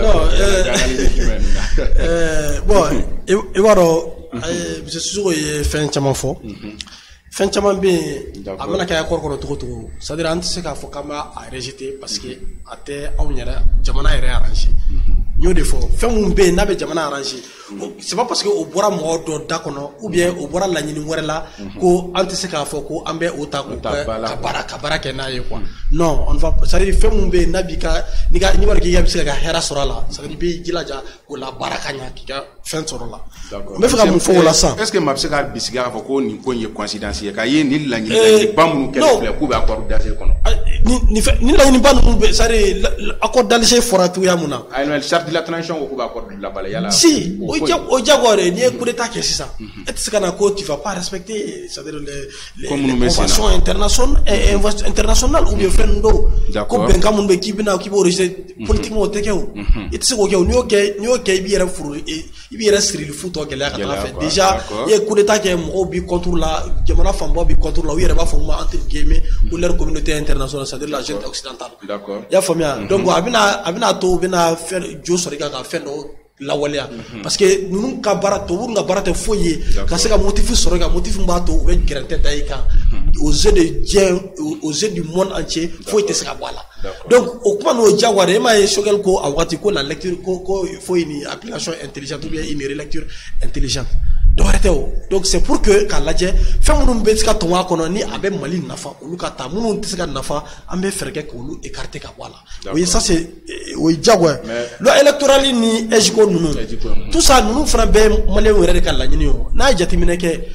Non bon i b'a dɔn Monsieur Sissoko ye fɛn caman fɔ. Fɛn caman bɛ yen a mana kɛ accord kɔnɔ cogo cogo c'est à dire an tɛ se k'a fɔ k'an b'a rejeter parce que a tɛ anw yɛrɛ jamana yɛrɛ arranger n y'o de fɔ fɛn mun bɛ yen n'a bɛ jamana arranger c'est pas parce que o bɔra mɔgɔ dɔ da kɔnɔ ou bien o bɔra laɲini wɛrɛ la ko an tɛ se k'a fɔ ko an bɛ o ta k'o kɛ ka baara kɛ n'a ye quoi non on va c'est à dire fɛn mun bɛ yen n'a b'i ka n'i b'a dɔn k'i bɛ se ka hɛrɛ sɔrɔ a la c'est à dire i b'i jilaja k'o la baara ka ɲɛ k'i ka fɛn sɔrɔ la n bɛ fɛ ka mun fɔ o la sisan est-ce que maa bɛ se ka bisigi k'a fɔ ko nin ko in ye coïncidence ye k'a ye nin laɲini ba minnu kɛlen filɛ k'u bɛ accord d'Alger kɔnɔ ni laɲini ba ninnu bɛ c'est à dire accord d'Alger fɔra cogoya mun na charte de la transition ko k'u bɛ accord labala yala si o jagoya de n'i ye coup d'état kɛ sisan e tɛ se ka na ko tu vas pas respecter c'est à dire les conventions internationales ou bien fɛn dɔw ko bɛnkan minnu bɛ k'i b'o rejeter politiquement o tɛ kɛ o i tɛ se k'o kɛ o n'i y'o kɛ i b'i yɛrɛ furu i b'i yɛrɛ sirili fu tɔ gɛlɛya ka taa fɛ déjà i ye coup d'état kɛ mɔgɔw b'i contre la jamana fanbaw b'i contre la u yɛrɛ b'a fɔ ma entre guillemets ou leur communauté internationale c'est à dire la jeune occidentale i y'a faamuya donc a bɛna to u bɛna fɛn jo sɔrɔ i kan ka fɛn dɔ lawaleya parce que ninnu ka baara tubabuw ka baara tɛ foyi ye ka se ka motif sɔrɔ ka motif b'a to u bɛ gɛrɛntɛ da i kan aux yeux de diɲɛ aux yeux du monde entier foyi tɛ se ka bɔ a la donc o kuma n'o jagoya de e m'a ye Choguel ko a waati ko la lecture ko faut une application intelligente ou bien une relecture intelligente dɔwɛrɛ tɛ o donc c'est pour que k'a lajɛ fɛn minnu bɛ se ka tɔn a kɔnɔ ni a bɛ Mali nafa olu ka taa minnu tɛ se ka nafa an bɛ fɛɛrɛ kɛ k'olu écarter ka bɔ a la o ye ça c'est o ye jagoya loi électorale ni EJICO ninnu tout ça ninnu fana bɛ maliyɛnw yɛrɛ de ka laɲini o n'a ye jateminɛ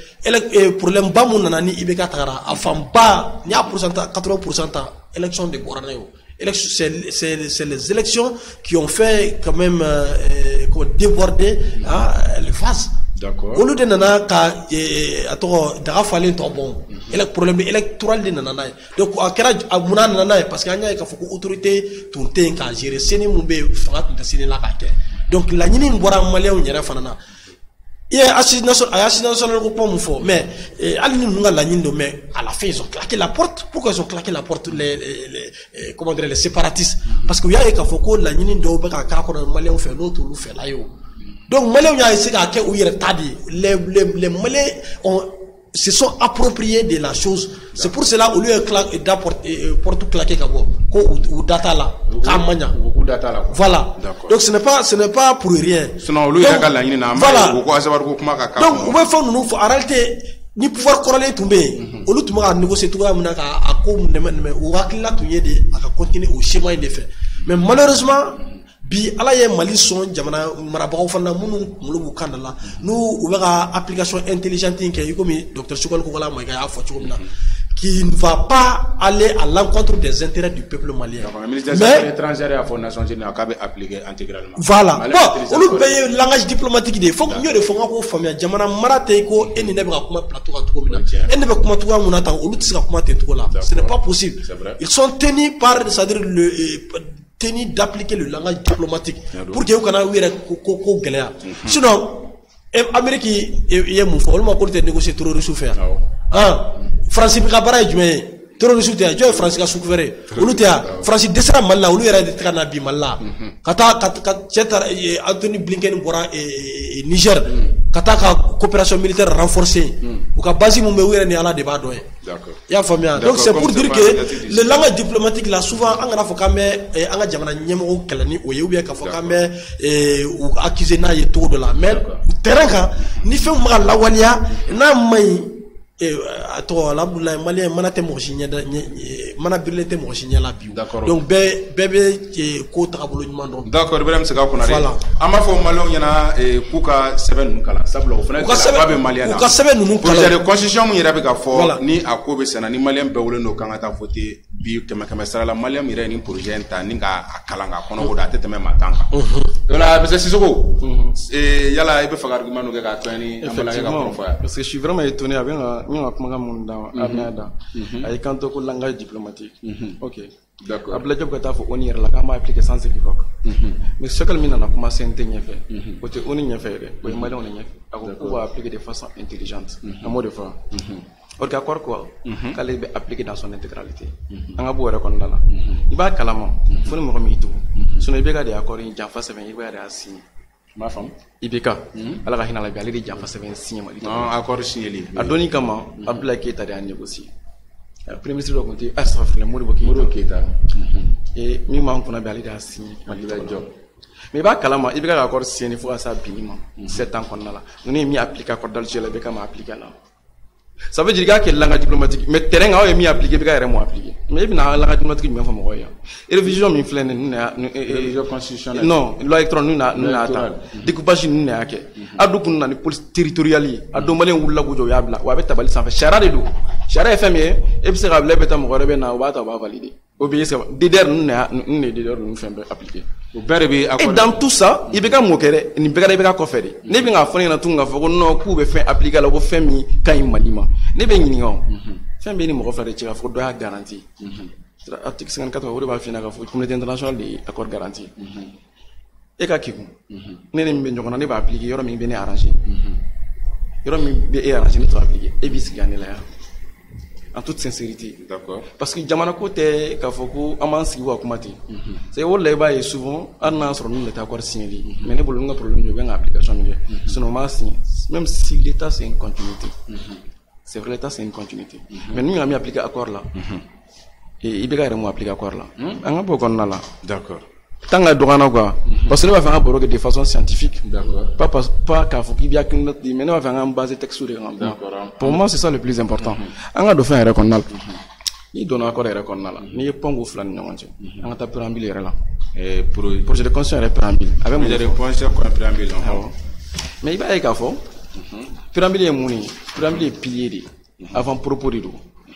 kɛ problème ba mun nana ni IBK tagara a fanba n'i y'a pourcentage 80% ta élection de bɔra n'a ye o c'est les élections qui ont fait quand même déborder les phases. D'accord. Olu de nana ka a tɔgɔ daga falen tɔ bɔn problème électoral de nana n'a ye donc a kɛra a munna nana n'a ye parce que an y'a ye k'a fɔ ko autorité tun tɛ yen k'a gérer CENI mun bɛ yen fanga tun tɛ CENI la k'a kɛ donc laɲini in bɔra maliyɛnw yɛrɛ fana na il y a assise nationale comme fort, mais mais à la fin ils ont claqué la porte. Pourquoi ils ont claqué la porte comment dire, les séparatistes? Parce qu'il y a un foko la nini do beka kakora Maliens fait l'autre ou fait là yo. Donc Maliens y a essayé à où il les Maliens se sont appropriés de la chose. C'est pour cela au lieu de porte claquer ou data là, voilà. Donc ce n'est pas pour rien. Voilà. Donc en réalité ni pouvoir corroler tomber au lieu de négocier tout à continuer au schéma de fait. Mais malheureusement bi ala ye Mali son jamana marabagaw fana munu mulu kandala nous ouvert application intelligente qui comme docteur Chokol ko wala ma ga fa qui ne va pas aller à l'encontre des intérêts du peuple malien. Mais étrangère à la Nations Unies a appliqué intégralement. Voilà. Bon, on nous paye le langage diplomatique des faut mieux de faut qu'on famille jamana marate ko eni ne ba kuma plateau ko mina. Eni ba kuma tuwa munata o lutti ka kuma te là. Ce n'est pas possible. Ils sont tenus par c'est-à-dire le tenus d'appliquer le langage diplomatique pour que vous puissiez ko galère. Sinon Amérique est mon fort, on m'a négocier terrorisme faire. France bi ka bara jume terrorisme te jo France ka souverain olu te France desra malla olu yera de kana bi malla kata cheta Anthony Blinken bora Niger kata ka coopération militaire renforcée ou ka base mu be ni ala débat do. D'accord. Ya famia. Donc c'est pour dire que le langage diplomatique là souvent angana fokame anga jamana nyemo kelani oye ou bien ka fokame ou accuser na yeto de la mer terrain ka ni fe mu la walia na mai to la bula malien manate mochinya mana bilete mochinya la biu donc bébé ko tabolo nyuma donc d'accord Ibrahim Sega ko na re ama fo malon yana kuka 7 kala sablo fana ba be malien kuka 7 nu kala projet de constitution mu yera be ka fo ni akobe sana ni malien be wole no kanga ta voter bi kema sara la malien mi re ni projet ta ni nga akalanga kono ko da tete me matanga voilà parce que sisoko yala ibe faga argument no ga twani amala ga profile parce que je suis vraiment étonné avec avec quand on langage diplomatique. Ok. D'accord. Abla job kata fo onir la kama appliquer sans équivoque. Mais ce que le mina na commencé à intégrer fait. Côté on y a fait, pour le malin on y a fait. On va appliquer de façon intelligente. Un mot de fois. Or d'accord quoi? Qu'elle est appliquée dans son intégralité. On a beau reconnaître là. Il va calmement. Faut nous remettre tout. Si on est bien d'accord, il y a face à venir, il va y avoir signe. Ma femme Ibeka ala ka hina la biali di jafa 7 signé ma accord signé adoni kama Abdoulaye Keita de négocier premier ministre do konti asraf le Modibo Keita et mi ma ko na biali da signé ma di la job mais ba kalama Ibeka accord signé faut ça binima 7 ans kon na la ni mi appliquer accord dal chez le Beka ma appliquer là. Ça veut dire que le langage diplomatique, mais terrain a mis appliqué, mais il a appliqué. Mais il y a un langage diplomatique qui m'a fait mourir. Et révision, il faut révision constitutionnelle. Non, loi électorale, nous n'avons découpage, nous n'avons pas. Adou qu'on a une police territoriale, adou malien ou la bougeotte yabla, ou avec tabali sans faire. Chara de l'eau, chara FME, et puis c'est grave, les bêta mourir, ben na ou bata va valider. Obéissez, déder nous nous fait appliquer. Et dans tout ça, il y a un mot qui est ni bega bega kofere. Ne bi nga foni na tunga foko no ku be fin appliquer la ko femi kan malima. Ne be ngini ngo. Fem be ni mo fere ci foko do ya garantie. Article 54 wo ba fina ka foko communauté internationale de accord garantie. E ka kiku. Ne ne be njoko na ne ba appliquer yoro mi be ne arranger. Yoro mi be arranger ne to appliquer. E bi sigane la ya. En toute sincérité. D'accord. Parce que jamana côté kafoko amansi wa kumati. C'est au leba et souvent on a sur nous l'accord signé. Mais ne bolunga problème de bien application milieu. Sinon même si l'état c'est une continuité. C'est vrai l'état c'est une continuité. Mais nous on a mis appliquer accord là. Et il y a vraiment appliquer accord là. On a beaucoup na là. D'accord. Tant que dorana quoi. Parce que nous va faire un boulot de façon scientifique. D'accord. Pas qu'à faut qu'il y a qu'une autre, mais nous va faire un base texte sur les. Pour moi c'est ça le plus important. On a de faire un reconnaît. Ni donne encore un reconnaît là. Ni pongo flan non manche. On a tapé préambule là. Et pour projet de conscience est préambule. Avec projet de conscience quoi préambule. Mais il va y avoir préambule est mouni. Préambule est pilier avant propos de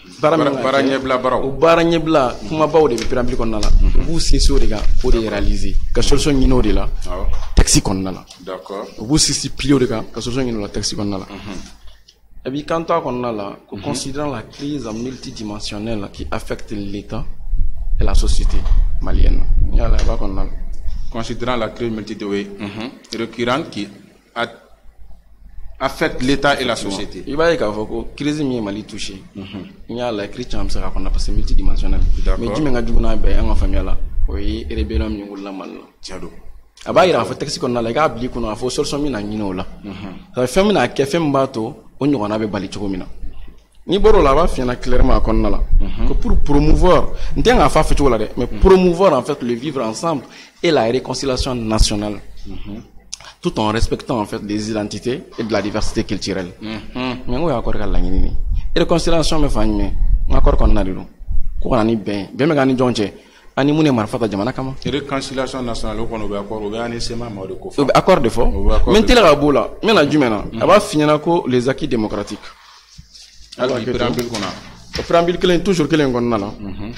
baranyebla kuma bawo de pyramide kon nala bu sisi de ga o de réaliser ka solution ñino de la taxi kon nala d'accord bu sisi plio de ga ka solution ñino la taxi kon nala et puis quand on nala considérant la crise multidimensionnelle qui affecte l'état et la société malienne yala ba kon nala considérant la crise multidimensionnelle récurrente qui affecte l'État et la société. Il va y avoir une crise qui Mali touché. Il y a la crise qui est multidimensionnelle. Mais du même du na be en famille là, oui, rébellion mi wala mal. Tiado. Aba ira fa taxi kon na la ga bli ko na fo solution mi na ngino la. Ça fait mi na ke fem bato on ngona be bali choko mina. Ni boro là va fina clairement kon na la. Que pour promouvoir, ntenga fa fait wala de, mais promouvoir en fait le vivre ensemble et la réconciliation nationale. Tout en respectant en fait les identités et de la diversité culturelle. Mais on est encore à la ligne. Et réconciliation me fait mais on encore qu'on a dit nous. Qu'on a ni bien me gagner jonche. Ani mune marfata jamana kama. Réconciliation nationale on est accord on est seulement mort de kofa. Accord de fort. Mais tel raboula, mais la jumena. Aba finira ko les acquis démocratiques. Alors le préambule qu'on a. Le préambule que l'on toujours que l'on a là.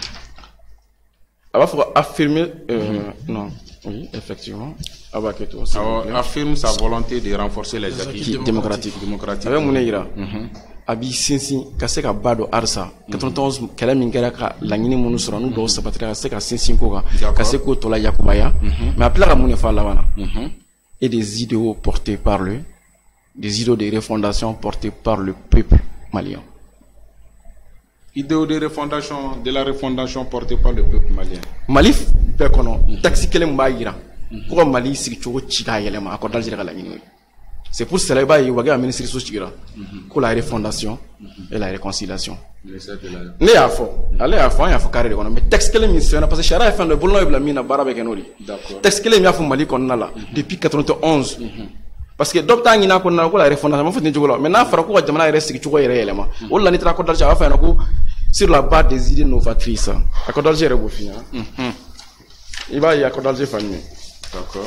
Aba faut affirmer non. Oui, effectivement. Alors, affirme sa volonté de renforcer les acquis démocratiques. Avec mon ira, abi sinsi kase ka bado arsa 91 kala min kera ka langini munu sura nu do sapatra kase ka sinsi ko ka kase ko tola yakubaya mais apela ka mun fa lawana et des idéaux portés par des idéaux de refondation portés par le peuple malien. Idéaux de la refondation portée par le peuple malien. Malif bekono taxi kele mbagira ko Mali sigi chogo chika yelema ko daljira kala ngini. C'est pour cela que il y a un ministre pour la refondation et la réconciliation. Ne y'a fait, allez à fond, il y a fait carré de mais texte que les ministres parce que Chara a fait le boulot et la mine à Barabe Kenori. Texte que les ministres Mali qu'on a là depuis 91. Parce que docteur Nina qu'on a la refondation, on fait des jours. Maintenant, il faut que jamana reste qui choue réellement. On l'a dit à côté d'Alger, enfin, sur la base des idées novatrices. À côté d'Alger, il va finir. Il va y a côté d'Alger famille. D'accord.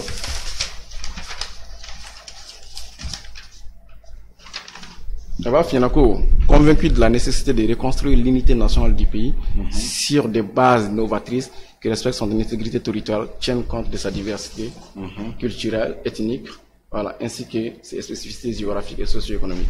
Convaincu de la nécessité de reconstruire l'unité nationale du pays sur des bases novatrices qui respectent son intégrité territoriale, tiennent compte de sa diversité culturelle, ethnique, voilà, ainsi que ses spécificités géographiques et socio-économiques.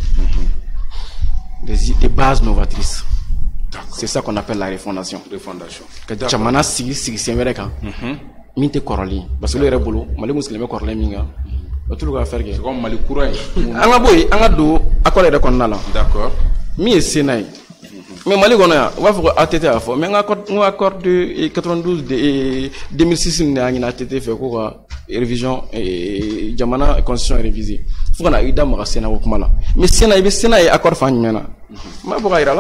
Des bases novatrices. C'est ça qu'on appelle la refondation. Chamana sigi c'est vrai quand minte korali parce que le rebolo mali muslime korale minga tout le gars faire c'est comme mali courant anga boy anga do akole de kon nala d'accord mi senay mais mali gona wa fo ATT a fo mais accord de 92 de 2006 ni ngina ATT fait ko révision et jamana constitution révisée fo na ida ma sena ko mala mais senay accord fa nyena ma bo gaira la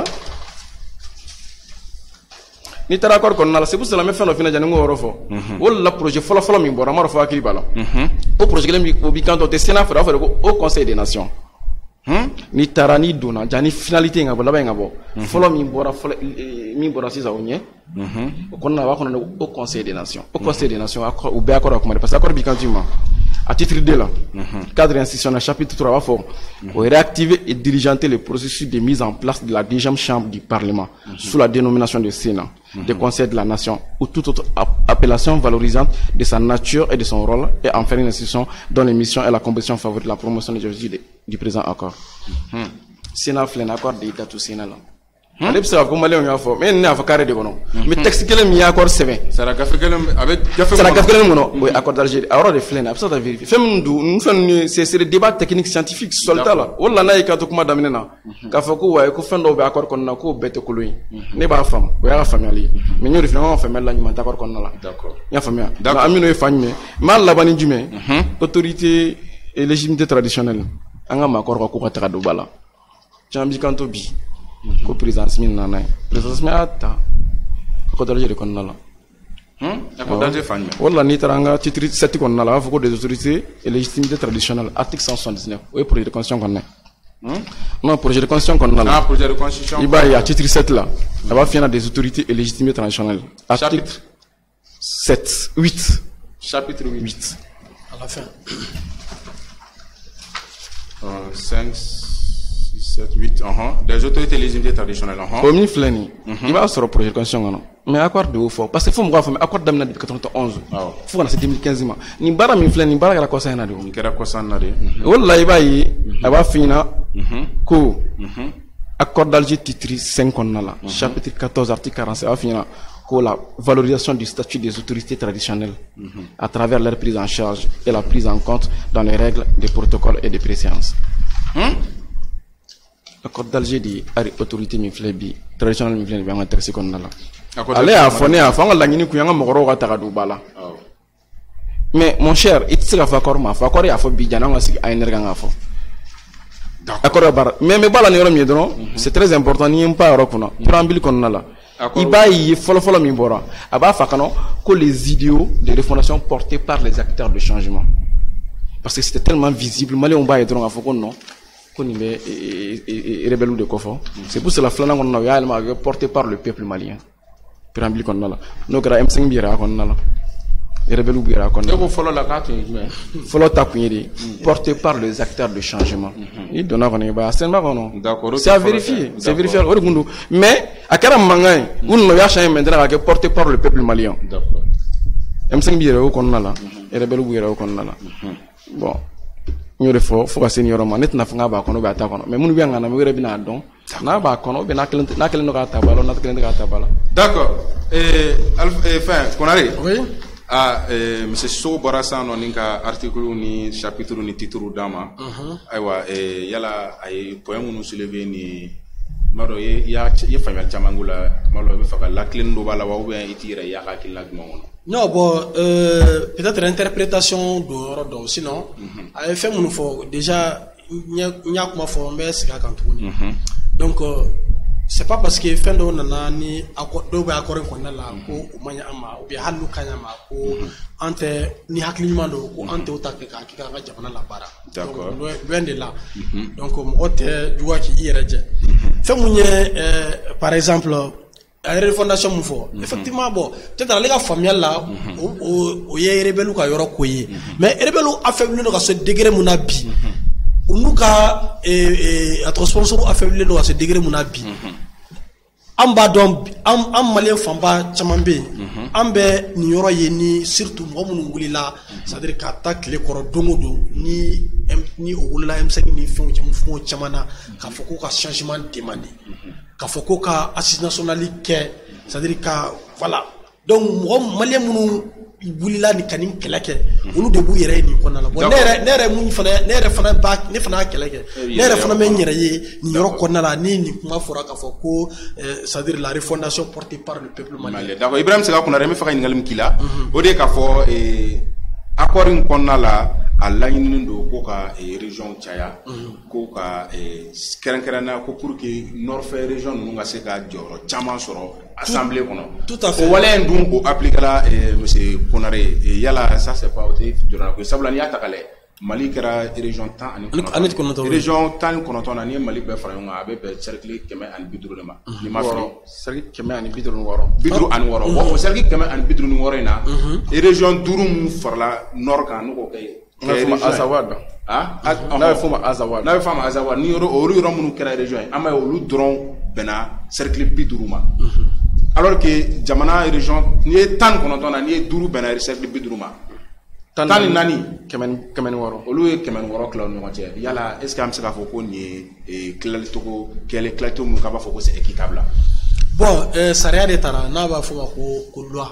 ni tara accord kon nala c'est pour cela me fait no fina jani ngoro fo wala projet folo mi bora maro fo akiri bala au projet que mi bi quand on sénat fa au conseil des nations ni tara ni dona jani finalité ngabo laba ngabo folo mi bora sisa onye kon na wa kon au conseil des nations ou be accord comment parce que accord bi quand tu à titre 2 là cadre institutionnel chapitre 3 va fort réactiver et diligenter le processus de mise en place de la deuxième chambre du Parlement sous la dénomination de Sénat, des conseils de la nation ou toute autre appellation valorisante de sa nature et de son rôle et en faire une institution dont les missions et la compétition favorisent la promotion des objectifs du présent accord. Sénat fait un accord de tout Sénat là. Allez ça comme malé on a fait mais il n'a pas carré de bono mais texte que le mi accord c'est bien ça la café que avec ça la café que mono oui accord d'Alger alors de flène ça ta vérifier fait nous c'est le débat technique scientifique solta là wala na ka to kuma damine na ka fa ko way ko fendo be accord kon na ko bete ko loyi ne ba fam o ya fam ali mais ñu refina fam la ñu man accord kon na la d'accord ya fam ya amino e fagné mal la bani jume autorité et légitimité traditionnelle anga ma accord ko ta do bala jambi kanto bi ko présidence min nana présidence mi atta ko dalje de kon nala ko dalje fagné wala ni taranga titre 7 kon nala faut des autorités et légitimité traditionnelle article 179 oui projet de constitution kon non projet de constitution kon nala projet de constitution il va y a titre 7 là ça va finir des autorités et légitimité traditionnelle article 8 chapitre 8 à la fin 5 7, 8, des autorités légitimité traditionnelles. Comme ni flani, il va sur le projet de constitution. Mais accord de haut fort. Parce que faut me voir, accord d'amener depuis 91. Faut qu'on a 2015. Ni bara mi flani, ni bara la cosa na de. Ni kera cosa na de. Walla il va finir ko accord d'Alger titre 5 on là. Chapitre 14 article 47 va finir ko la valorisation du statut des autorités traditionnelles à travers leur prise en charge et la prise en compte dans les règles des protocoles et des préséances. accord d'Alger di autorité mi flebi traditionnel mi flebi nga tersi kon nala ale a fone a fanga la ngini ku yanga mogoro ga taka du bala mais mon cher it sera fa accord ma fa accord ya fo bi jana nga sig ay nerga nga fo accord bar mais bala ni rom yedro c'est très important ni mpa ro kuna preambule kon nala ibayi folo mi bora aba fa kano que les idéaux de refondation portés par les acteurs de changement parce que c'était tellement visible malé on ba yedro nga fo kon non konimbe rebelle de kofo c'est pour cela flana on a yalma porté par le peuple malien preambule kon nala no gra M5 bira kon nala rebelle bira kon nala follow la carte mais follow ta kunyedi porté par les acteurs de changement il donna on ba c'est pas non d'accord c'est à vérifier gundu mais akara mangay unno ya changer maintenant que porté par le peuple malien d'accord M5 bira kon nala rebelle bira kon nala bon ñore fo ka senior ma net na fanga ba kono ba ta kono mais munu bianga na me rebi na don na ba kono be na kelen no ka ta balo na kelen ka ta balo d'accord fin konare oui monsieur So Barasa no ninka article ni chapitre ni titre dama aywa yala ay poème nu soulever ni maro ya famel chamangula malo be faka la kelen do bala wa bien itira ya ka kilak mo. Non, bon, peut-être l'interprétation de sinon, avec fait mon fort, déjà, il y a comment faire, mais c'est qu'à quand donc, c'est pas parce que fin de nana ni accord qu'on a là, ou manyama, ou bien halu kanyama, ou ante ni hakliman do, ou ante otakeka, qui a japana la bara. D'accord. Loin de là. Donc, mon hôte, du vois qui y est. Fait mon par exemple, la refondation mon fort. Effectivement, bon, peut-être les gars familial là, au y est rebelle ou ka yoro koye. Mais rebelle ou affaibli nous à ce degré mon abi. Ou nous ka à sponsor affaibli nous à ce degré mon abi. Amba donc am malien famba chamambe. Ambe ni yoro yeni surtout mo mun nguli la, c'est-à-dire qu'attaque les korodongo ni ogula M5 ni fon chamana ka foko ka changement demandé. Ka foko ka assise nationale ke c'est-à-dire ka voilà donc malien munu bulila ni kanim keleke olu de bu yere ni konna la bon nere mun fana ba ne fana keleke nere fana men yere ni yoro konna la ni kuma fora ka foko c'est-à-dire la refondation portée par le peuple malien. D'accord Ibrahim Sega kuna reme faka ngalim kila o de ka fo accord in konna la alla yin do ko ka région Chaya ko ka kerenkerana ko pour que nord fait région nu nga se ka joro chama soro assemblée kono tout à fait o wala ndum ko appliquer la monsieur Konare yala ça c'est pas autre jora ko sabla ni atakale Mali kera région tan ani région tan konoton ani Mali be fara nga be cercle keme an bidru ma ni ma fro cercle keme an bidru woro wo cercle keme an bidru ni woro na région durum farla nord kan ko kay Azawad na fama Azawad ni oro munu kera région ama olu dron bena cercle biduruma alors que jamana région ni tan konoton ani duru bena cercle biduruma tan nani kemen woro olu kemen woro kla no matière yala est ce que am saka foko ni klal toko kele klato mu ka ba foko c'est équitable bon sariya de tara na ba fo ko loi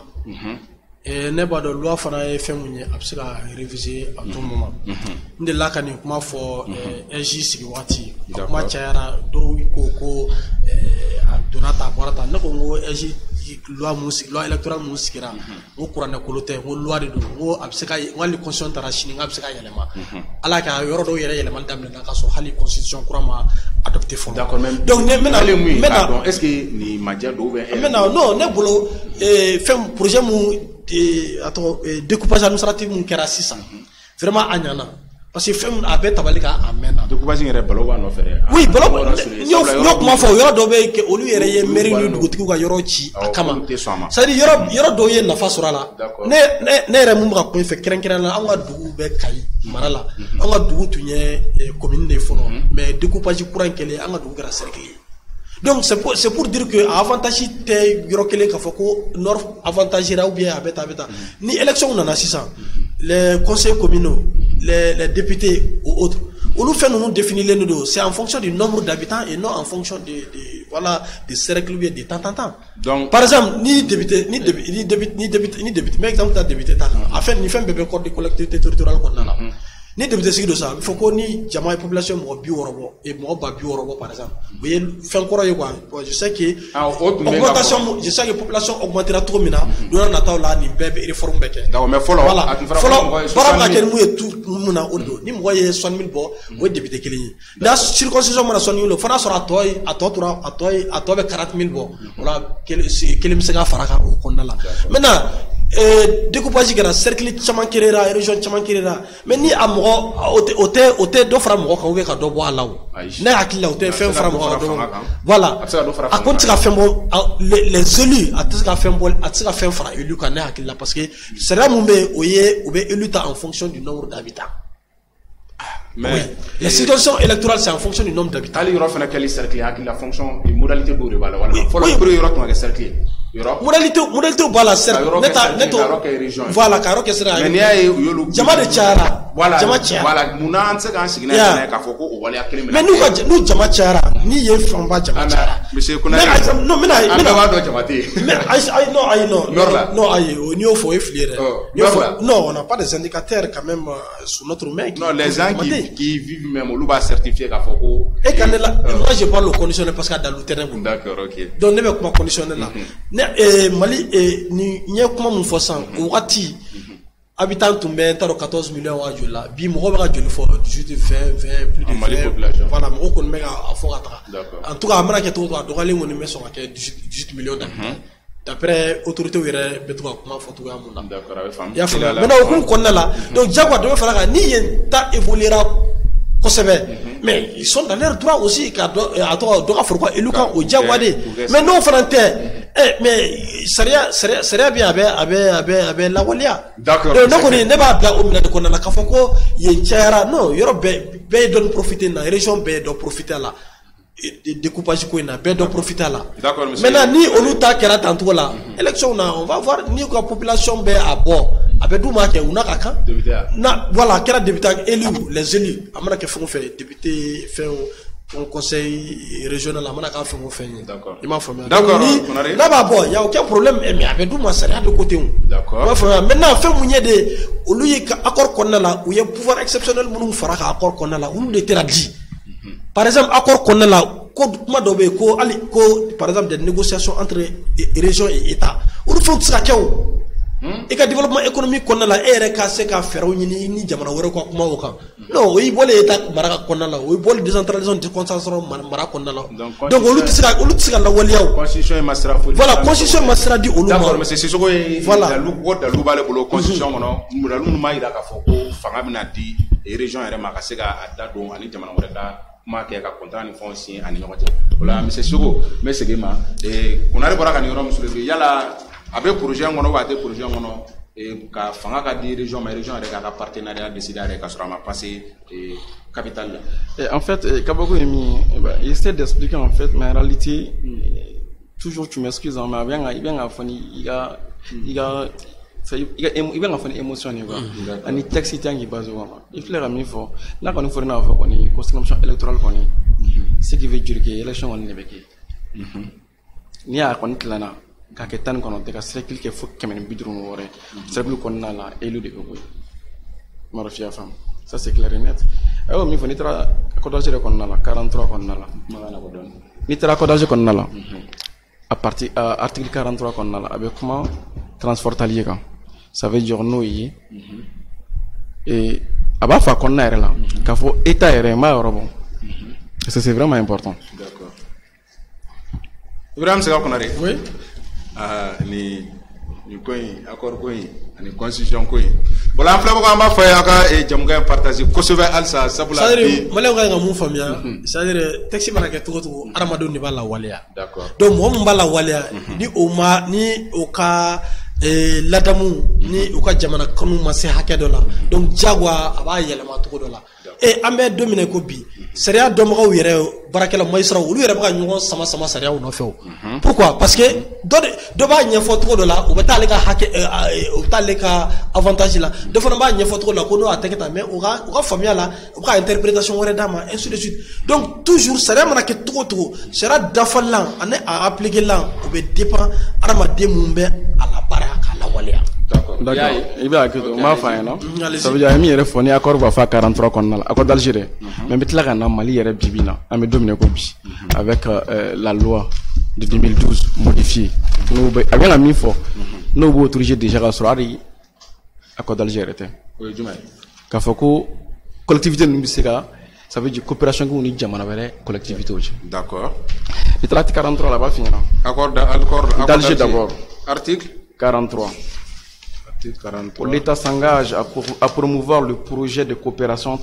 ne ba do loi fana e femunye absika réviser à tout moment nde la kan kuma fo NJ sigi wati kuma chayara do ko donata borata ne ko ngo NJ loi électorale musikira o kurana kolote o loi de do absika wali constitution tara shini absika yelema ala ka yoro do yere yelema damle na ka so hali constitution kurama adopté fond d'accord même donc maintenant est-ce que ni madia do maintenant non ne bolo fem projet mu découpage administratif mun kera 600 vraiment anyana parce que fem abe tabalika amena découpage ngere balo wa no fere oui balo yo kuma fo yoro do be ke olu yere ye meri ni dugutiku ka yoro ci akama c'est dire yoro do ye nafa surala ne re mun ka ko fe keren la an ga dugu be kai marala an ga dugu tunye commune de fono mais découpage courant kele an ga dugu gara cercle. Donc c'est pour dire que avantage te yorokele ka foko nord avantage ra ou bien abeta ni élection on a 600 les conseils communaux les députés ou autres on nous fait nous définir les noms c'est en fonction du nombre d'habitants et non en fonction de voilà des cercles bien de temps en temps. Donc par exemple ni député mais exemple ta député ta afin ni fait bébé corps de collectivité territoriale qu'on a là ni député sigi do ça il faut ko ni jama population mo bi worobo et mo ba bi worobo par exemple vous voyez fin koro yo quoi je sais que augmentation je sais que population augmentera trop mina do na taw la ni bébé réforme beke d'accord mais follow voilà follow para ken mu e tout muna odo ni mo ye 100,000 bo o député kili da circoncision mo na 100,000 fana sora atoy be 40,000 bo wala kelim sega faraka o kondala maintenant découpage gara cercle chaman kirera région chaman kirera mais ni amogo ote do fara mogo ka ube ka do bo alaw na akilla ote fen fara mogo do voilà a konti ka fen bo les élus atika fen fara élu ka na akilla parce que sera mumbe oye ube élu ta en fonction du nombre d'habitants. Mais oui. La situation électorale c'est en fonction du nombre d'habitants. Ali yoro fana kali cercle hakili la fonction et modalité do rebala wala faut la pro yoro to cercle modalité bala cercle neto voilà karo ke sera jama de chara voilà muna anse kan sigina na ka foko o wala akele mais nous jama chara ni ye famba jama chara monsieur kuna non mina wa do jama te mais non ni au faut effleurer non on n'a pas des indicateurs quand même sur notre main non les gens qui vivent même on va certifier ka foko et quand là moi je parle au conditionnel parce que dans le terrain d'accord OK donc ne me comment conditionnel là Mali ni nye kuma mun fo san wati habitant tumbe taro 14 millions wa jola bi mo ba joli fo 18 20 plus de Mali population voilà mo ko mega afo atra en tout cas amana ke to do gale ngoni me so ka 18 millions d'habitants d'après autorité were betu ko kuma fo to ya mun d'accord avec femme ya femme mais na ko konna la donc jagwa do fala ka ni yen ta évoluera mais ils sont dans leur droit aussi car à toi do ka forko elukan o jagwade mais non franté mais seria bien abe la walia d'accord donc on ne ba bla o mina de konna la ka foko ye chara non yoro be don profiter na région be do profiter là découpage ko na be do profiter là d'accord monsieur maintenant ni on ta kera tantôt là élection na on va voir ni la population be à bord abe duma ke una ka na voilà kera député élu les élus amana ke font fait député fait au conseil régional amana ka font fait d'accord il m'a formé d'accord là bas bon il y a aucun problème mais abe duma ça de côté d'accord maintenant fait mounye de oluye accord qu'on a là où il y a pouvoir exceptionnel munu faraka accord qu'on a là où de teradi par exemple accord qu'on a là ko dobe ko ali ko par exemple des négociations entre région et état où font ça kew et que développement économique qu'on a là et ka se ka faire ni jamana wore ko kuma woka non oui bolé état maraka qu'on a là oui bolé décentralisation déconcentration maraka qu'on a là donc olu tsika la waliaw constitution et masra voilà constitution masra di olu d'accord mais c'est ce que voilà la lu balé bolo constitution mono muralu ma ira ka foko fanga bina di région ere ma ka se ka da don ani jamana wore da ma ke ka contrat ni foncier ani nyokote voilà monsieur Sogo mais c'est ma et on a bora ka ni rom sur le yala avec projet ngono wa te projet ngono et ka fanga ka di région ma région avec un partenariat décidé avec ka ma passer capitale et en fait Kabako il essaie d'expliquer en fait mais en réalité toujours tu m'excuses mais bien à fani il va en faire émotion ni quoi ani texte tangi bazo il faut ramener fort là quand on fait na fa koni constitution électorale koni ce qui veut dire que élection on ne beke ni a kon klana ka ketan kono te ka cercle ke fo kemen bidru wore cercle kon na la élu de ko maro fia fam ça c'est clair et net ayo mi fo ni tra codage kon na la 43 kon na la magana ko don ni tra codage kon na la à partir article 43 kon na la avec comment transfrontalier quand ça veut dire nous et aba fa kon na là ka fo état ere ma robon ça c'est vraiment important. D'accord. Ibrahim Sega Konare. Oui. Ni koy accord koy ani constitution koy wala fla ko amba fa aka e jamuga partager ko sauver alsa sabula bi mala nga mu famia c'est-à-dire taxi manake to aramado ni bala walia d'accord donc mo mbala walia ni o ma ni o ka ladamu ni o ka jamana kanu ma se hakedo la donc jagwa aba yelema to do la et ambe dominer ko bi seria domo yere barakela maisra ulu yere ba nyugo sama seria no feo pourquoi parce que do ba nyefo to do la o betale ka hake o betale ka avantage la de fona ba nyefo to la ko no ateketa mais o ga famia la o ka interprétation wore dama ainsi de suite donc toujours seria manake to sera dafalan ane a appliquer là o be dépend arama de mumbe à la baraka la walia D'accord. Il va que ma fa non. Ça veut dire mi yere foni accord va faire 43 konna la accord d'Alger. Mais bitla kana Mali yere bibina ame dominer ko bi avec la loi de 2012 modifiée. Nous avec la mi fo. Nous bo autorisé déjà sur ari accord d'Alger était. Oui, Jumai. Ka foko collectivité nous biseka ça veut dire coopération que nous jamana vele collectivité aussi. D'accord. Le traité 43 là va finir. Accord d'Alger d'abord. Article 43. L'État s'engage à promouvoir le projet de coopération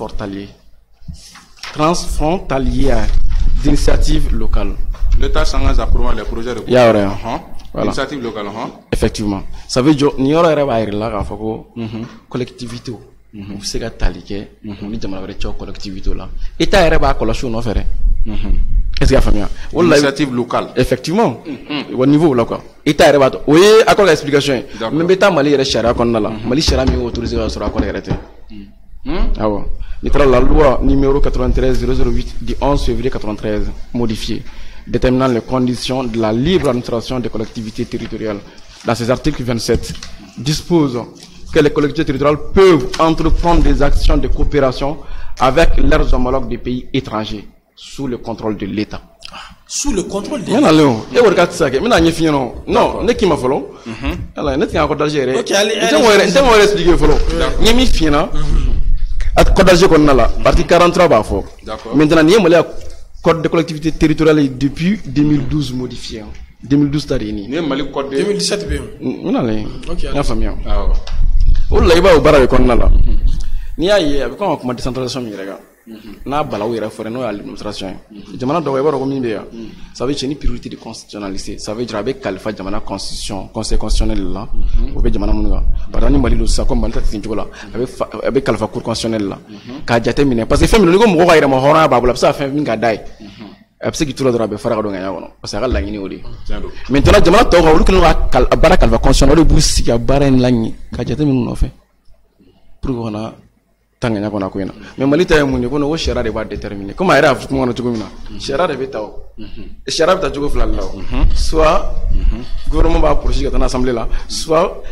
transfrontalière d'initiative locale. L'État s'engage à promouvoir les projets de coopération d'initiative locale. Effectivement. Ça veut dire qu'il y aura là collectivité. Vous savez que nous avons collectivité là. L'État est là collation faire. Est-ce qu'il y a l'initiative locale. Effectivement. Au niveau là quoi. État est là. Oui, accord d'explication. Même État Mali est charia qu'on a là. Mali charia mi autorisé sur accord arrêté. Ah bon. La loi numéro 93-008 du 11 février 93 modifiée déterminant les conditions de la libre administration des collectivités territoriales. Dans ses articles 27 dispose que les collectivités territoriales peuvent entreprendre des actions de coopération avec leurs homologues des pays étrangers sous le contrôle de l'État. Sous le contrôle de l'État. Non, ne qui m'a fallu. Alors, ne t'y encore d'Algérie. Ok, allez. T'es expliquer follow. N'y fina. À code d'Alger qu'on a là, partie 43 bas fort. Maintenant, n'y a code de collectivité territoriale depuis 2012 modifié. 2012 tarini. N'y a Mali code 2017 bien. On a les. Ok. N'y a famille. Ah ouais. On l'a eu au barrage qu'on a là. N'y a eu avec quoi on décentralisation miraga. Na balaou ira fore no administration. Jamana do weba ko minde ya. Ça veut dire une priorité de constitutionnalité. Ça veut dire avec Khalifa jamana constitution, conseil constitutionnel là. Au be jamana munuga. Badani Mali lo sa ko banta tin jola. Avec Khalifa cour constitutionnel là. Ka jate mine parce que femme le ko mo ko ira mo hona babula ça fait minga dai. Abse ki tula dorabe fara do ngaya wono. Parce que la ngini odi. Maintenant jamana to ko lu ko bara Khalifa constitutionnel bu sika bara en lagni. Ka jate mine no fait. Pour qu'on tanganya kona kwena mais malita ya munye kono wo shara de ba déterminer comme ayra afu ngono tugumina shara de betaw shara beta jugo flan law soit gouvernement ba projet dans l'assemblée là soit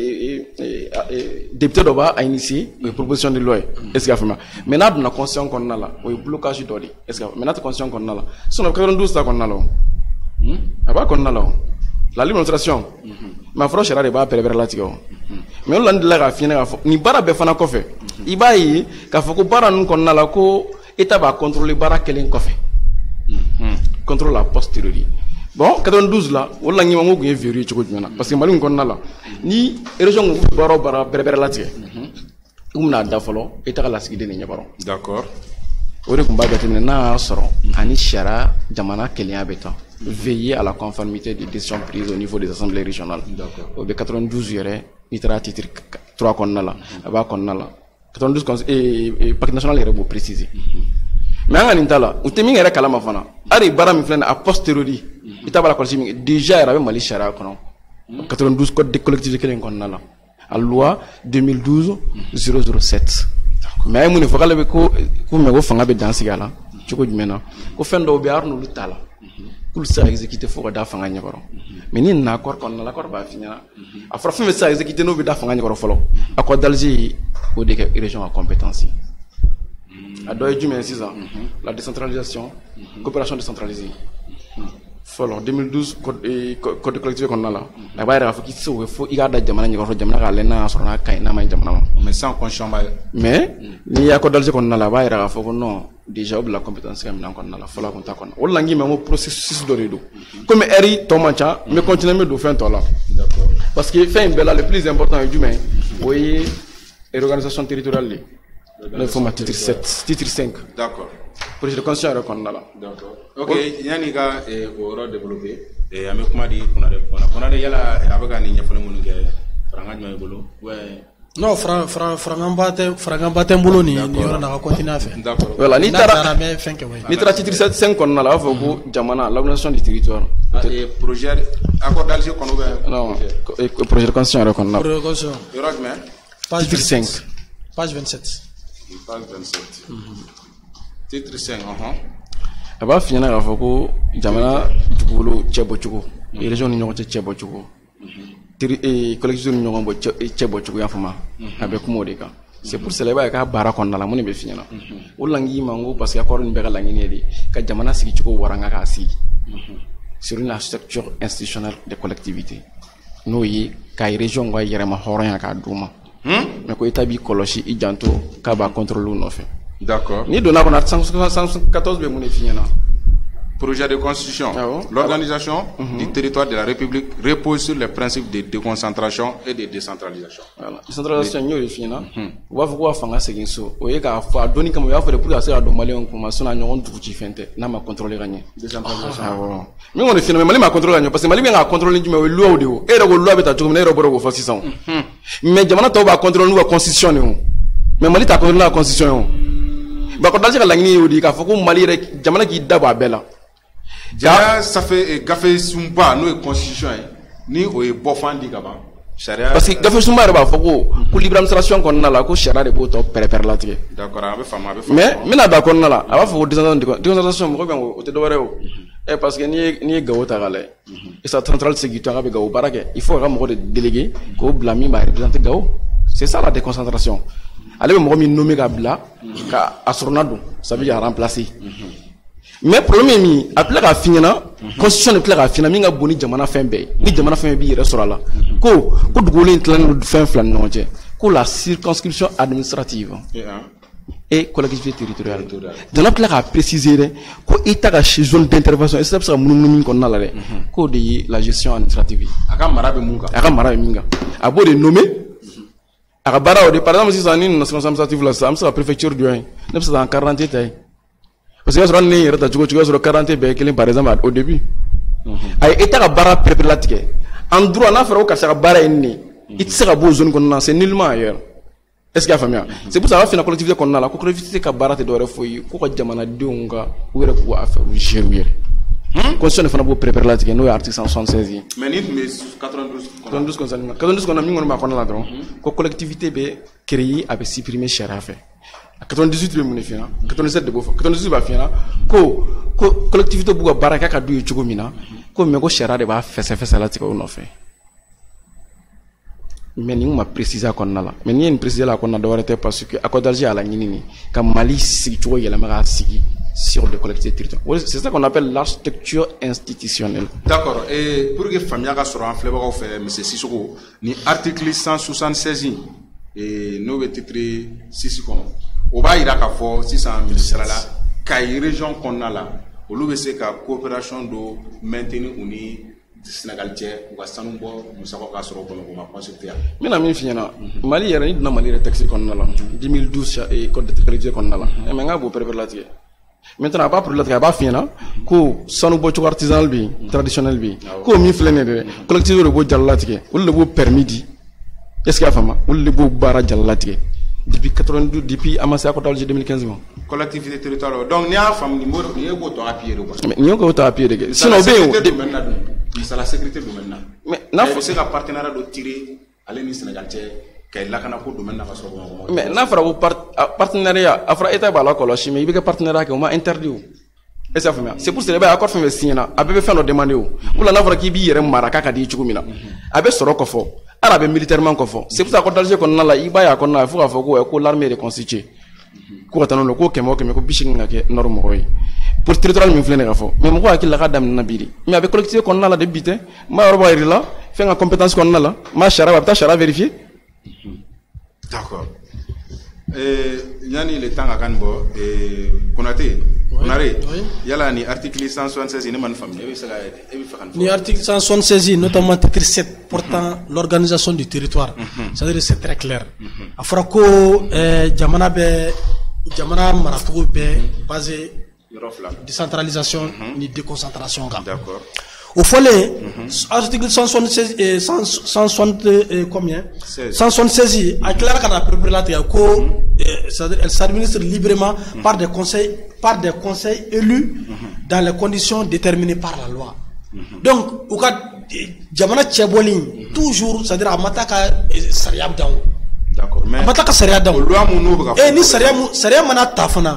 député do ba a initié une proposition de loi est-ce qu'il a fait maintenant na conscience qu'on a là o blocage dodi est-ce que maintenant conscience qu'on a là sono 92 ça qu'on a là aba qu'on a là la libre administration ma fro shara de ba pervers la tigo mais on l'a dit là fina ni bara be fana kofe ibayi ka foko bara nun konna la ko état ba contrôler bara kelen kofe contrôle la posteriori bon 92 là wala ngi mo guen vérifier ci ko jumena parce que mali konna la ni région bara berber la tie umna da folo état la sigide ni nyabaro d'accord ore kumba gatene na soro ani shara jamana kelen abeta veiller à la conformité des décisions prises au niveau des assemblées régionales. D'accord. Au 92 yere itra titre 3 konna la aba konna la 92 et parc national yere bo préciser. Mais ngani ntala utemi yere kala mafana ari bara mi flena a posteriori itaba la kolsimi déjà era Mali shara kono 92 code de collectivité kelen konna la à loi 2012 007. Mais mu ne fokale be ko me go fanga be dansigala choko jumena ko fendo be arno lutala pour ça exécuter faut da fanga nyabaro mais ni na accord kon la accord ba finya afra femme ça exécuter no be da fanga nyabaro folo accord d'Alger au de région à compétence a doy jumen 6 ans la décentralisation coopération décentralisée folo 2012 code de collectivité kon la la bayra fa ki so faut igada jamana nyabaro jamana ka lena sorna kay na may jamana mais sans conscient mais ni accord d'Alger kon la bayra fa ko non déjà la compétence comme nan kon la folo kon ta kon wala ngi mo processus de redo comme eri tomancha mais continuer me do fin to là d'accord parce que fin bella le plus important est humain oui et organisation territoriale le format titre 7 titre 5 d'accord projet de conscience kon la d'accord OK yani ga oro développer et ame kuma di kuna de yala abaga ni nyafale munu ke franga nyama bolo ouais non franga batem bolo ni yora na continuer à faire d'accord voilà ni tara ni tara titre 7 5 kon la fa ko jamana l'organisation du territoire et projet accord d'Alger kon non projet de conscience kon la projet de conscience yora mais page titre 5 page 27 page 27 titre 5 aba finyana ga fa ko jamana dugolo chebo chugo région ni nyoko chebo chugo collectivité ni ɲɔgɔn bɔ cɛ bɔ cogoya fama a bɛ kuma o de kan c'est pour cela i b'a ye k'a baara kɔnɔna la mun de bɛ f'i ɲɛna o lank'i ma n ko parce que accord nin bɛɛ ka laɲini ye de ka jamana sigi cogo waranga k'a sigi sur une architecture institutionnelle des collectivités n'o ye k'a ye région ka yɛrɛma hɔrɔnya k'a d'u ma mais ko état b'i kɔlɔsi i janto k'a b'a contrôler u nɔfɛ d'accord ni donna kɔnɔ 114 bɛ mun de f'i ɲɛna. Projet de constitution. L'organisation du territoire de la République repose sur les principes de déconcentration et de décentralisation. Voilà. Décentralisation, nous le finissons. On va voir faire ce qu'il faut. On va faire donner comme on va faire pour essayer de demander un commencement à nous tout qui fait. N'a pas contrôlé gagner. Décentralisation. Mais on est finalement Mali m'a contrôlé gagner parce que Mali vient à contrôler du mais loi audio. Et la loi est à tout mener au bureau au 600. Mais jamana to ba contrôler nous la constitution nous. Mais Mali ta contrôler la constitution. Ba ko dalji ka langini yodi ka foko Mali rek jamana ki daba bela. Ja ça fait gafe sumba no constitution ni o e bofandi gaba sharia parce que gafe sumba ba foko ko libre administration kon na la ko sharia de boto perper la tige d'accord abe fama mais mina da kon na la aba foko décentralisation ko ben o te do o et parce que ni gawo ta gale et ça centrale sécurité ga be gawo barake il faut ga mo de délégué ko blami ba représenter gawo c'est ça la déconcentration ale be mo mi nommé ga bla ka asronado ça veut dire remplacer. Mais problème mi appelé ka finyana constitution ne plaît ka finyana mi nga boni jamana fenbe ni jamana fenbe bi yere sura la ko dugole intlan fen flan no je ko la circonscription administrative et collectivité territoriale dana plaît ka préciser ko état ka zone d'intervention et ça sera munum ko na la re ko de la gestion administrative aka marabe munga abo de nommer aka bara de par exemple si ça ni national administrative la ça la préfecture du 1 ne ça en 40 tay parce que sur l'année, il y a 40 par exemple au début. Il y a un barra préparatique. En droit, on a fait un barra ennemi. Il sera beau zone qu'on a, c'est nullement ailleurs. Est-ce qu'il y a famille? C'est pour ça que la collectivité qu'on a, la collectivité qui a barra te doit refoyer. Pourquoi jamana dunga ou est quoi faire ou gérer? Constitution ne fait pas préparatique. Nous article 176. Mais ni 92 concernant 92 qu'on a mis on m'a qu'on a là donc. Que collectivité be créée avec supprimer cher fait. 98 le mun fina 97 de bofa 98 ba fina ko collectivité buga baraka ka du chugo mina ko me ko shara de ba fesse la tiko no fe mais ni ma préciser kon na la mais ni en préciser la kon na do warate parce que akodalji ala ni ka Mali sigi chugo yela ma sigi sur des collectivités territoriales. C'est ça qu'on appelle l'architecture institutionnelle. D'accord. Et pour que famille ga soro en fleba fait monsieur Sissoko ni article 176 et nous titre 6 comme o b'a yira k'a fɔ sisan ministère la ka ye région kɔnɔna la olu bɛ se ka coopération dɔ maintenir u ni Sénégal cɛ u ka sanu bɔ musaka ka sɔrɔ Bamakɔ ma consulter yan. N bɛna min f'i ɲɛna Mali yɛrɛ ni donna Mali yɛrɛ texte kɔnɔna la 2012 code de collectivité kɔnɔna la mais n k'a b'o pérépéré latigɛ maintenant a b'a pérépéré latigɛ a b'a f'i ɲɛna ko sanu bɔcogo artisanal bɛ yen traditionnel bɛ yen k'o min filɛ nin ye dɛ collectivité de b'o jala latigɛ olu de b'o permis di est-ce qu'il y a fama olu de b'o baara jala latigɛ. Depuis 92, depuis Amassé à 2015. Collectivité territoriale. Donc, il y a une famille qui est à pied. Mais il y a un pied. Sinon, c'est la sécurité du domaine. Mais c'est la partenariat de tirer à l'Union Sénégal. Mais n'a pas partenariat. Afra État va la colocher, mais il y a un partenariat qui est interdit. C'est pour cela que l'accord fait signer. Abe fait nos demandes. Ou la navre qui bille maraka kadi chugumina. Abe sorokofo. Arabe militairement confort. C'est pour ça que dans qu'on a la ibaya qu'on a faut que l'armée est constituée. Ko tanu lo ko kemo ko bishin ngake norme roy. Pour territoire mi flene gafo. Mais mo ko akil la dam na biri. Mais avec collectivité qu'on a la débité, ma roba irila, fait une compétence qu'on a là, ma chara ta chara vérifier. D'accord. Yani le temps à Kanbo et Konate. Yala ni article 176 ni man famille ni article 176 notamment titre 7 portant l'organisation du territoire c'est-à-dire c'est très clair afra ko jamana maratugo be basé décentralisation ni déconcentration d'accord au folie article 176 et 160 combien 176 a clair qu'on a préparé la c'est-à-dire elle s'administre librement par des conseils élus dans les conditions déterminées par la loi. Donc au cas jamana tcheboli toujours c'est-à-dire amataka sariya daw. D'accord mais amataka sariya daw. Loi muno ni sariya mana tafana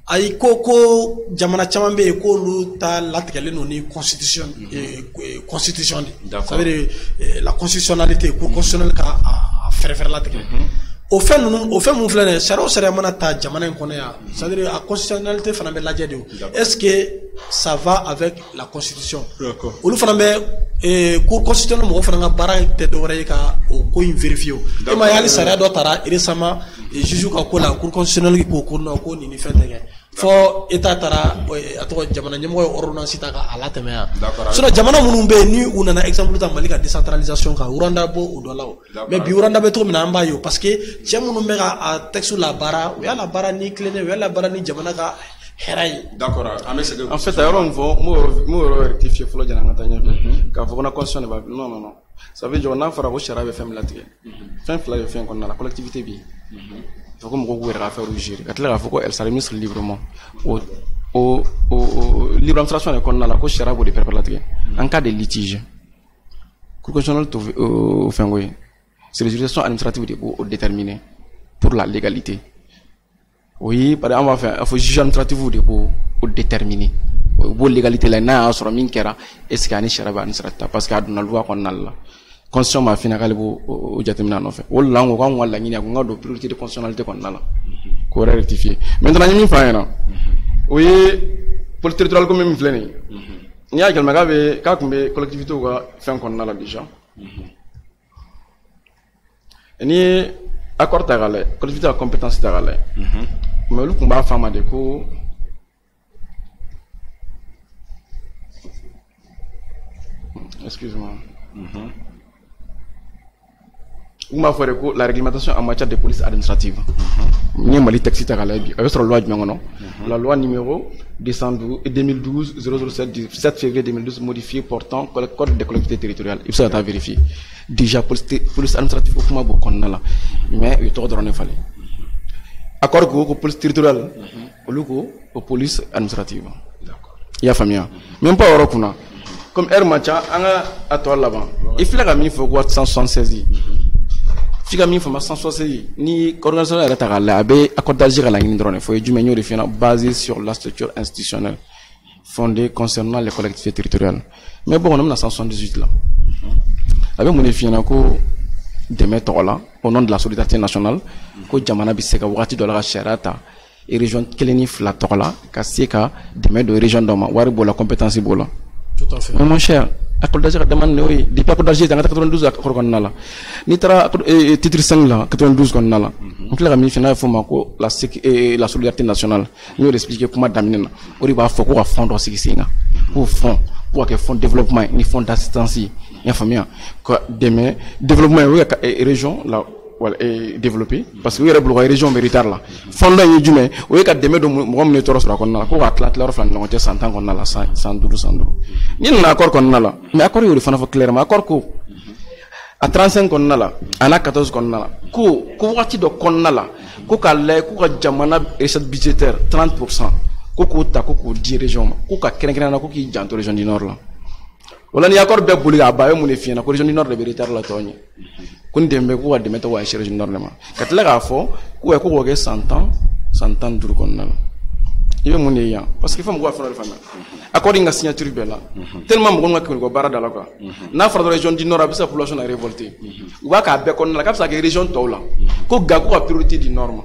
ay ko jamana caman be ko lu ta latigɛlen no ni constitution constitution ça veut dire la constitutionnalité pour constitutionnel ka fɛrɛfɛrɛ latigɛ o fɛn mun filɛ nin sariya mana ta jamana in kɔnɔ yan ça veut dire a constitutionnalité fana bɛ lajɛ de est-ce que ça va avec la constitution olu fana bɛ cour constitutionnel mɔgɔ fana ka baara tɛ dɔwɛrɛ ye ka o ko in vérifier o e ma ye hali sariya dɔ tara récemment juge ka ko la cour constitutionnel ko ko non ko nin fɛn tɛ kɛ fo état tara a tɔgɔ jamana ɲɛmɔgɔ ye ordonnance ta ka ala tɛmɛ yan sinon jamana minnu bɛ yen ni u nana exemple ta Mali ka décentralisation kan Rwanda bɔ o dɔ la o mais bi Rwanda bɛ cogo min na an b'a ye parce que cɛ minnu bɛ ka texte la baara u y'a la baara ni tilennen u y'a la baara ni jamana ka hɛrɛ ye. D'accord an bɛ segin. En fait a yɔrɔ min fɔ n b'o yɔrɔ rectifier fɔlɔ janni an ka taa ɲɛfɛ k'a fɔ ko na constitution de b'a non ça veut dire n'a fɔra ko sariya bɛ fɛn min latigɛ fɛn fila de fɛn kɔnɔna la collectivité bɛ yen. Il faut que mɔgɔw k'u yɛrɛ ka fɛnw gérer ka tila k'a fɔ ko elle s'administre librement o libre administration de kɔnɔna la ko sariya b'o de pɛrɛn latigɛ en cas de litige cour constitutionnelle t'o fɛn ko ye c'est les juridictions administratives de b'o déterminer pour la légalité oui par exemple an b'a fɛ a fɔ juge administratif de b'o déterminer o b'o légalité la n'a y'a sɔrɔ min kɛra est ce que ani sariya bɛ administrer ta parce que a donna loi kɔnɔna la constitution m'a fina k'ale b'o jateminɛ nɔfɛ o la an ko k'an ka laɲini a ko n ka don priorité de constitutionnalité kɔnɔna la k'o yɛrɛ rectifier maintenant n ye min fɔ an ɲɛna o ye politique territoriale ko min filɛ nin ye n'i y'a jɛlɛma k'a tun bɛ collectivité ka fɛn kɔnɔna la déjà n'i ye accord ta k'a lajɛ collectivité ka compétence ta k'a lajɛ mais olu tun b'a fɔ a ma de ko excuse-moi ou m'a fait la réglementation en matière de police administrative. Ni Mali texte ta kala bi. Avec la loi du la loi numéro 2012 007 du 7 février 2012 modifiée portant le code des collectivités territoriales. Il faut ça vérifier. Déjà police administrative au kuma bokon la. Mais il to drone fallait. Accord ko police territoriale. Au police administrative. D'accord. Il y a famille. Même pas au kuna. Comme Hermacha anga atol là-bas. Il faut la mi faut 176. Fika min fama 160 ni coordination la ta la be accord d'Alger la ngi drone fo du menyo de fina basé sur la structure institutionnelle fondée concernant les collectivités territoriales mais bon on a 178 là avec mon fina ko deme tola au nom de la solidarité nationale ko jamana bi seka wati de la sharata et région keleni fla tola ka seka deme de région doma wari bo la compétence bola tout à fait mon cher accord d'Alger demande oui depuis accord d'Alger dans 92 accord qu'on a là ni tra titre 5 là 92 qu'on a là donc la mi final faut mako la solidarité nationale nous expliquer comment daminer na ori ba fo ko fond aussi singa pour fond pour que fond développement ni fond d'assistance ni famille que demain développement et région là voilà et développer parce que il y a des régions militaires là fond là y jume o ka demain do mo mo toro sur qu'on a ko atlat la reflan no 100 ans qu'on a là 112 ni na accord qu'on a là mais accord yo fa na clairement accord ko à 35 qu'on a là à 14 qu'on a là ko wati do qu'on a là ko ka le ko ka jamana recette budgétaire 30% ko ta ko di région ko ka kren na ko ki janto région du nord là wala ni accord be boli ga ba yo mun fi na ko région du nord de militaire la toni kun dembe ko wa demeta wa région du nord ma katla ga fo ko e ko 100 ans dur qu'on a là il veut mon ayant parce qu'il faut me voir faire le famille according à signature bella tellement mon gars ko bara dala quoi na fra de région du nord abisa population a révolté wa ka be kon la kapsa que région tola ko ga ko priorité du nord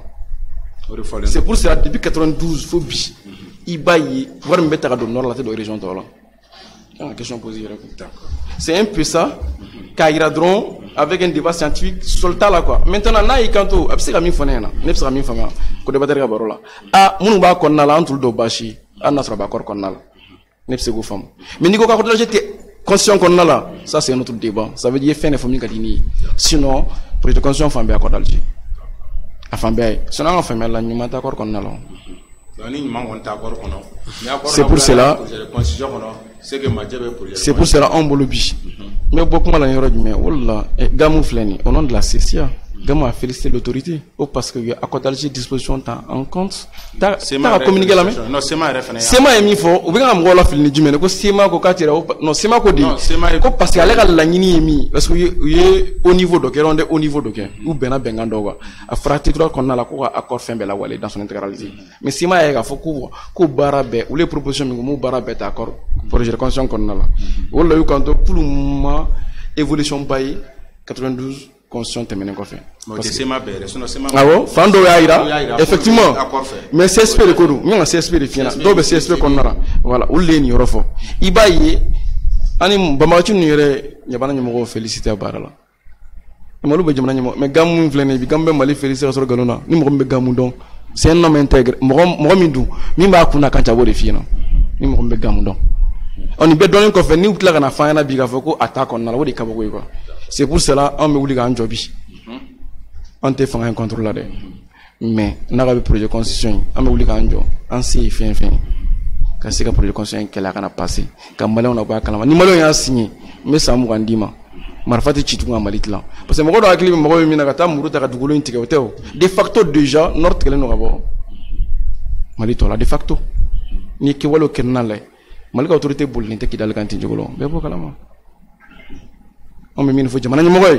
c'est pour cela depuis 92 faut bi ibayi voir me mettre do nord la de région tola la question posée c'est un peu ça Kairadron avec un débat scientifique solta là quoi maintenant na ikanto absika mi fonena nepsa mi fama ko débattre ga barola munu ba konna la antul do bashi anasra ba kor konna la nepse go fam mais ni ko ka ko la jete conscient konna la ça c'est un autre débat ça veut dire fin de famille kadini sinon projet de conscient fambe akor dalji afambe sinon en famille la nyuma ta kor konna la c'est pour cela c'est pour cela on bolobi mais beaucoup mal en yoro mais wallah gamu fleni au nom de la CCA Gama a félicité l'autorité. Oh, parce que accord d'Alger disposition en compte. T'as communiqué la main? Non, Sema est Sema est mis fort. Ou bien, on va filmer du mais ko Sema ko katira. Non, Sema ko dit. Ko parce que aller la nyini emi. Parce que y au niveau de on est au niveau de ou bena bengando wa. A frati droit qu'on a la ko accord fin bela wale dans son intégralité. Mais Sema est faut ko barabe ou les propositions mu barabe accord projet de constitution qu'on a là. Ou là quand tout le monde évolution pays 92 constitution terminée quoi fait. Ah bon, Fando Yaira, effectivement. Mais CSP de Kodou, nous on CSP de Fina, donc CSP qu'on a. Voilà, ou les Niorofo. Ibaye, ani Bamatu Niore, Yabana Nyamo félicité à Barala. Malou Bejamana, mais Gamou Vlene, Bigambe Mali félicité sur Galona, Nimrombe Gamoudon. C'est un homme intègre, Moromidou, Mimba Kuna Kantabo de Fina, Nimrombe Gamoudon. On y peut donner qu'on fait ni ou la fin na biga foko attaque on a la de Kabogo quoi. C'est pour cela on me voulait un job. On te fait un contrôle là. Mais n'a pas projet de constitution, on me voulait un job. On sait fin. Quand c'est que projet de constitution qu'elle a passé, quand malin on a pas calme. Ni malin a signé, mais ça m'a rendu ma. Marfati chitu nga malit là. Parce que moi dans la clip moi mi na kata muru ta kadugolo intike hotel. De facto déjà nord kele no gabo. Malito là de facto. Ni ki walo kenale. Malika autorité bolinte qui dans le cantin jogolo bebo kalama on me mine fo jamana nyomoy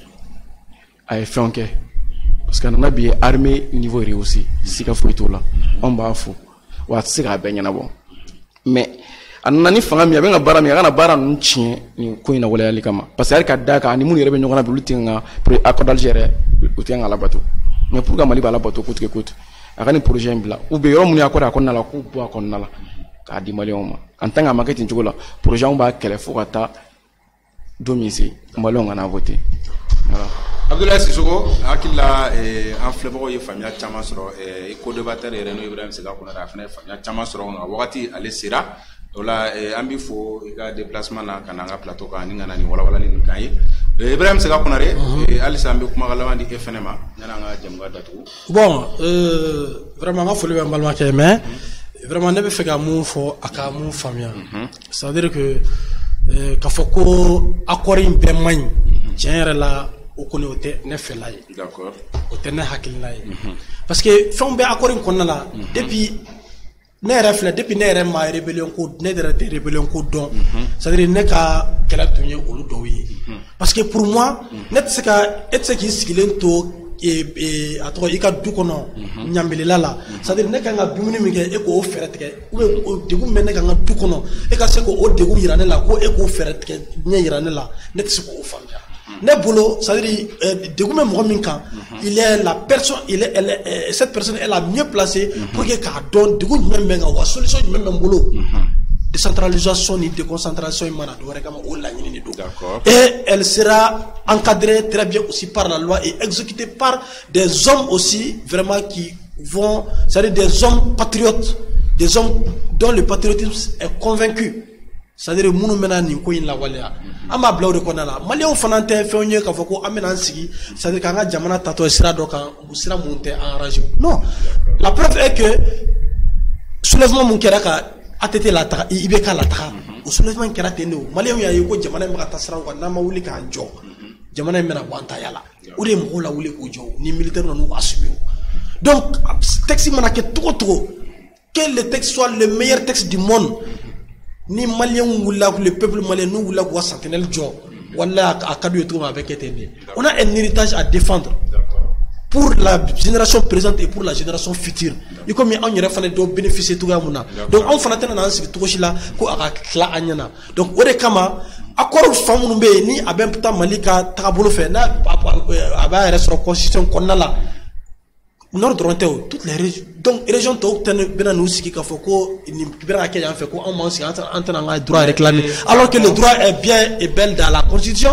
ay fonke parce que on a bien armée niveau réussi sika fo ito là on ba fo wa sika benya na bon mais anani fanga mi abenga bara mi kana bara nchie ni ko ina wala yali kama parce que ka daka ni muni rebe nyongana bulutinga accord d'Alger utenga la bateau mais pour que mali ba la bateau coûte que coûte akani projet mbla ou be yo muni accord akonna la ku bo akonna la ka di malion en tant que marketing la projet on va qu'elle faut ata domicile malion on a voté voilà Abdoulaye Sissoko akilla en flebo ye famia chama soro ko débatteur Reno Ibrahim Sega ko na fana famia chama soro nga wakati ale sira dola ambi fo ga déplacement na kananga plateau ka ni ngana ni wala ni kanyi Ibrahim Sega ko na re ali sambi kuma galawa di FNMA ngana nga jamga datu bon vraiment nga foli be mbalma ke mais vraiment ne be fait mon fo aka mon famille ça veut dire que ka foko akori be man tiens la o koni ote ne fait là d'accord ote ne hakil là parce que fon be akori kon la depuis ne reflet depuis ne ma rébellion ko ne de rébellion ko don ça veut dire ne ka kala tunye olu do yi parce que pour moi net ce ka et ce qui skilento et à toi il a du kono nyambele la ça veut dire ne kanga dumuni mi ke e ko fere teke ou de gum ne kanga du kono e ka se ko o de gum yirane la ko e ko fere teke nya yirane la ne se ko famia ne bolo ça veut dire de gum mo min kan il est la personne cette personne est la mieux placée pour que ka don de gum membe nga wa solution membe bolo décentralisation ni déconcentration imana do reka o la ni do et elle sera encadrée très bien aussi par la loi et exécutée par des hommes aussi vraiment qui vont, c'est-à-dire des hommes patriotes, des hommes dont le patriotisme est convaincu. C'est-à-dire munu mena ni ko in la wala ama blaw de konala malien fanante feonye ka foko amena sigi c'est-à-dire kanga jamana tato sira do kan sira monter en région non la preuve est que soulèvement mon keraka atete la ta ibe ka la ta o soulèvement kera teno malien ya yiko jamana ma ta sira ko na ma wuli ka jo jamana mena wanta yala o de mo la wuli ko jo ni militaire no assumer donc texte manake trop que le texte soit le meilleur texte du monde ni malien ou le peuple malien nous ou la voix sentinelle jo wala akadu eto avec etene on a un héritage à défendre pour la génération présente et pour la génération future et comme on y refane do bénéficier tout gamuna donc on fana tena nan sigi tokoshila ko aka kla anyana donc ore kama akoro famu be ni abem puta malika takabolo fe na aba restro constitution konnala nord drontéo toutes les régions donc région to ten bena nous siki ka foko ni bena ke yan fait ko on manque entre en droit réclamer alors que le droit est bien et belle dans la constitution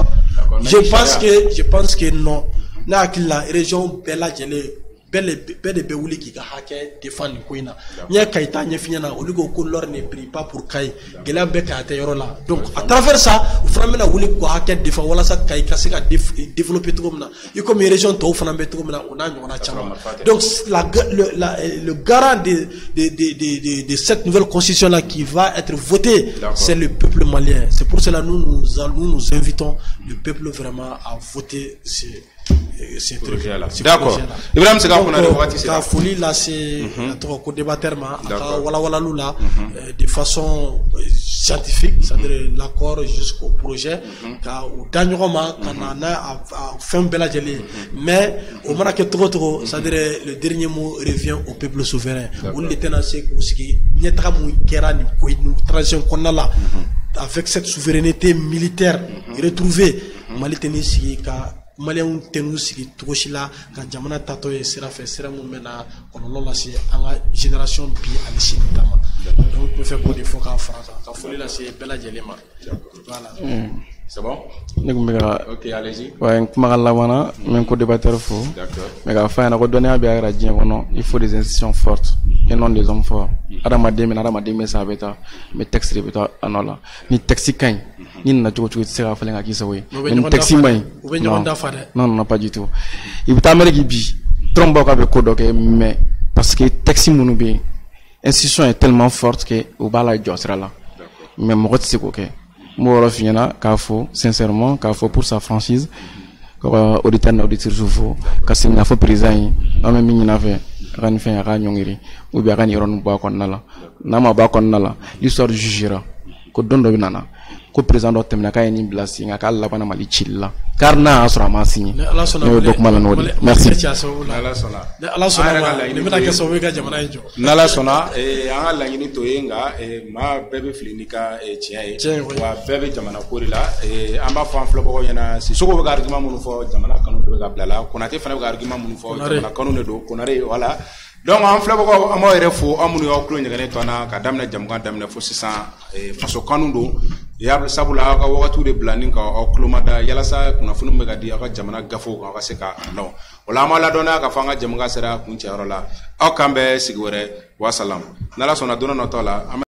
je pense que non na la région bella jele belle be wuli ki ka hake défendre ko ina nya kaita nya finyana oligo ko lor ne prie pas pour kai gela be ka ta yoro la donc à travers ça vraiment na wuli ko hake défendre wala sa kai ka se ka développer tout comme na y comme région to fana be tout comme na on a chama donc le garant de cette nouvelle constitution là qui va être votée c'est le peuple malien c'est pour cela nous invitons le peuple vraiment à voter c'est très bien. D'accord. Ibrahim Sega qu'on a le droit ici. La folie là, c'est notre co-débatteur wala là, de façon scientifique, c'est-à-dire l'accord jusqu'au projet, au dernier moment, quand on a fait un bel agile, mais au moment que trop, c'est-à-dire le dernier mot revient au peuple souverain. On était dans ce qui n'y a pas une transition qu'on a là, avec cette souveraineté militaire retrouvée, Mali tenait Maliens tenu sigi togoshila ka jamana tato ye sira fɛ sira mun bɛna kɔlɔlɔ lase an ka génération bi ani sini ta ma donc n bɛ fɛ k'o de fɔ k'a fara kan ka foli lase bɛɛ lajɛlen ma voilà. C'est bon? Ok, allez-y. Ouais, kumakan laban na n bɛ co-débatteur fo mais k'a fɔ a ɲɛna ko dɔnniya bɛ a yɛrɛ diɲɛ kɔnɔ il faut des institutions fortes et non des hommes forts. Adamaden bɛ sa a bɛ taa mais texte de bɛ taa a nɔ la ni texte ka ɲi ni nana cogo cogo i tɛ se k'a falen ka k'i sago ye mais ni texte ma ɲi non pas du tout i bɛ taa Amérique bi Trump b'a bɛ ko dɔ kɛ mais parce que texte minnu bɛ yen institution est tellement forte que u b'a la jɔ sira la mais mɔgɔ tɛ se k'o kɛ. Moi, je suis sincèrement, pour sa franchise, auditeur na auditeur fo kasi na fo président ame mi na fe ran fe ya nyongiri ou bien ran yoron ba kon nala na ma ba kon nala l'histoire jugera ko dondo binana ko président do temna kay ni blasi nga ka Allah bana mali chilla karna asra ma signé no dok mala no merci ala sona ni meta ke so we ga jamana jo nala sona anga la ngini to yenga ma bebe flinika tiae wa bebe jamana ko rila amba fa flo ko yana si soko ga argument munu fo jamana kanu be ga blala konate fana ga argument munu fo jamana kanu ne do konare wala donc en flebo ko amo refo amunu yo klo nyane to na ka damna jamga damna fo 600 faso kanu do ya sabula ka wakatu de blaning ka o klomada yala sa kuna funu mega di aka jamana gafo ka se ka no wala mala dona ka fanga jamga sera kunci arola o kambe sigwere wa salam nala sona dona no tola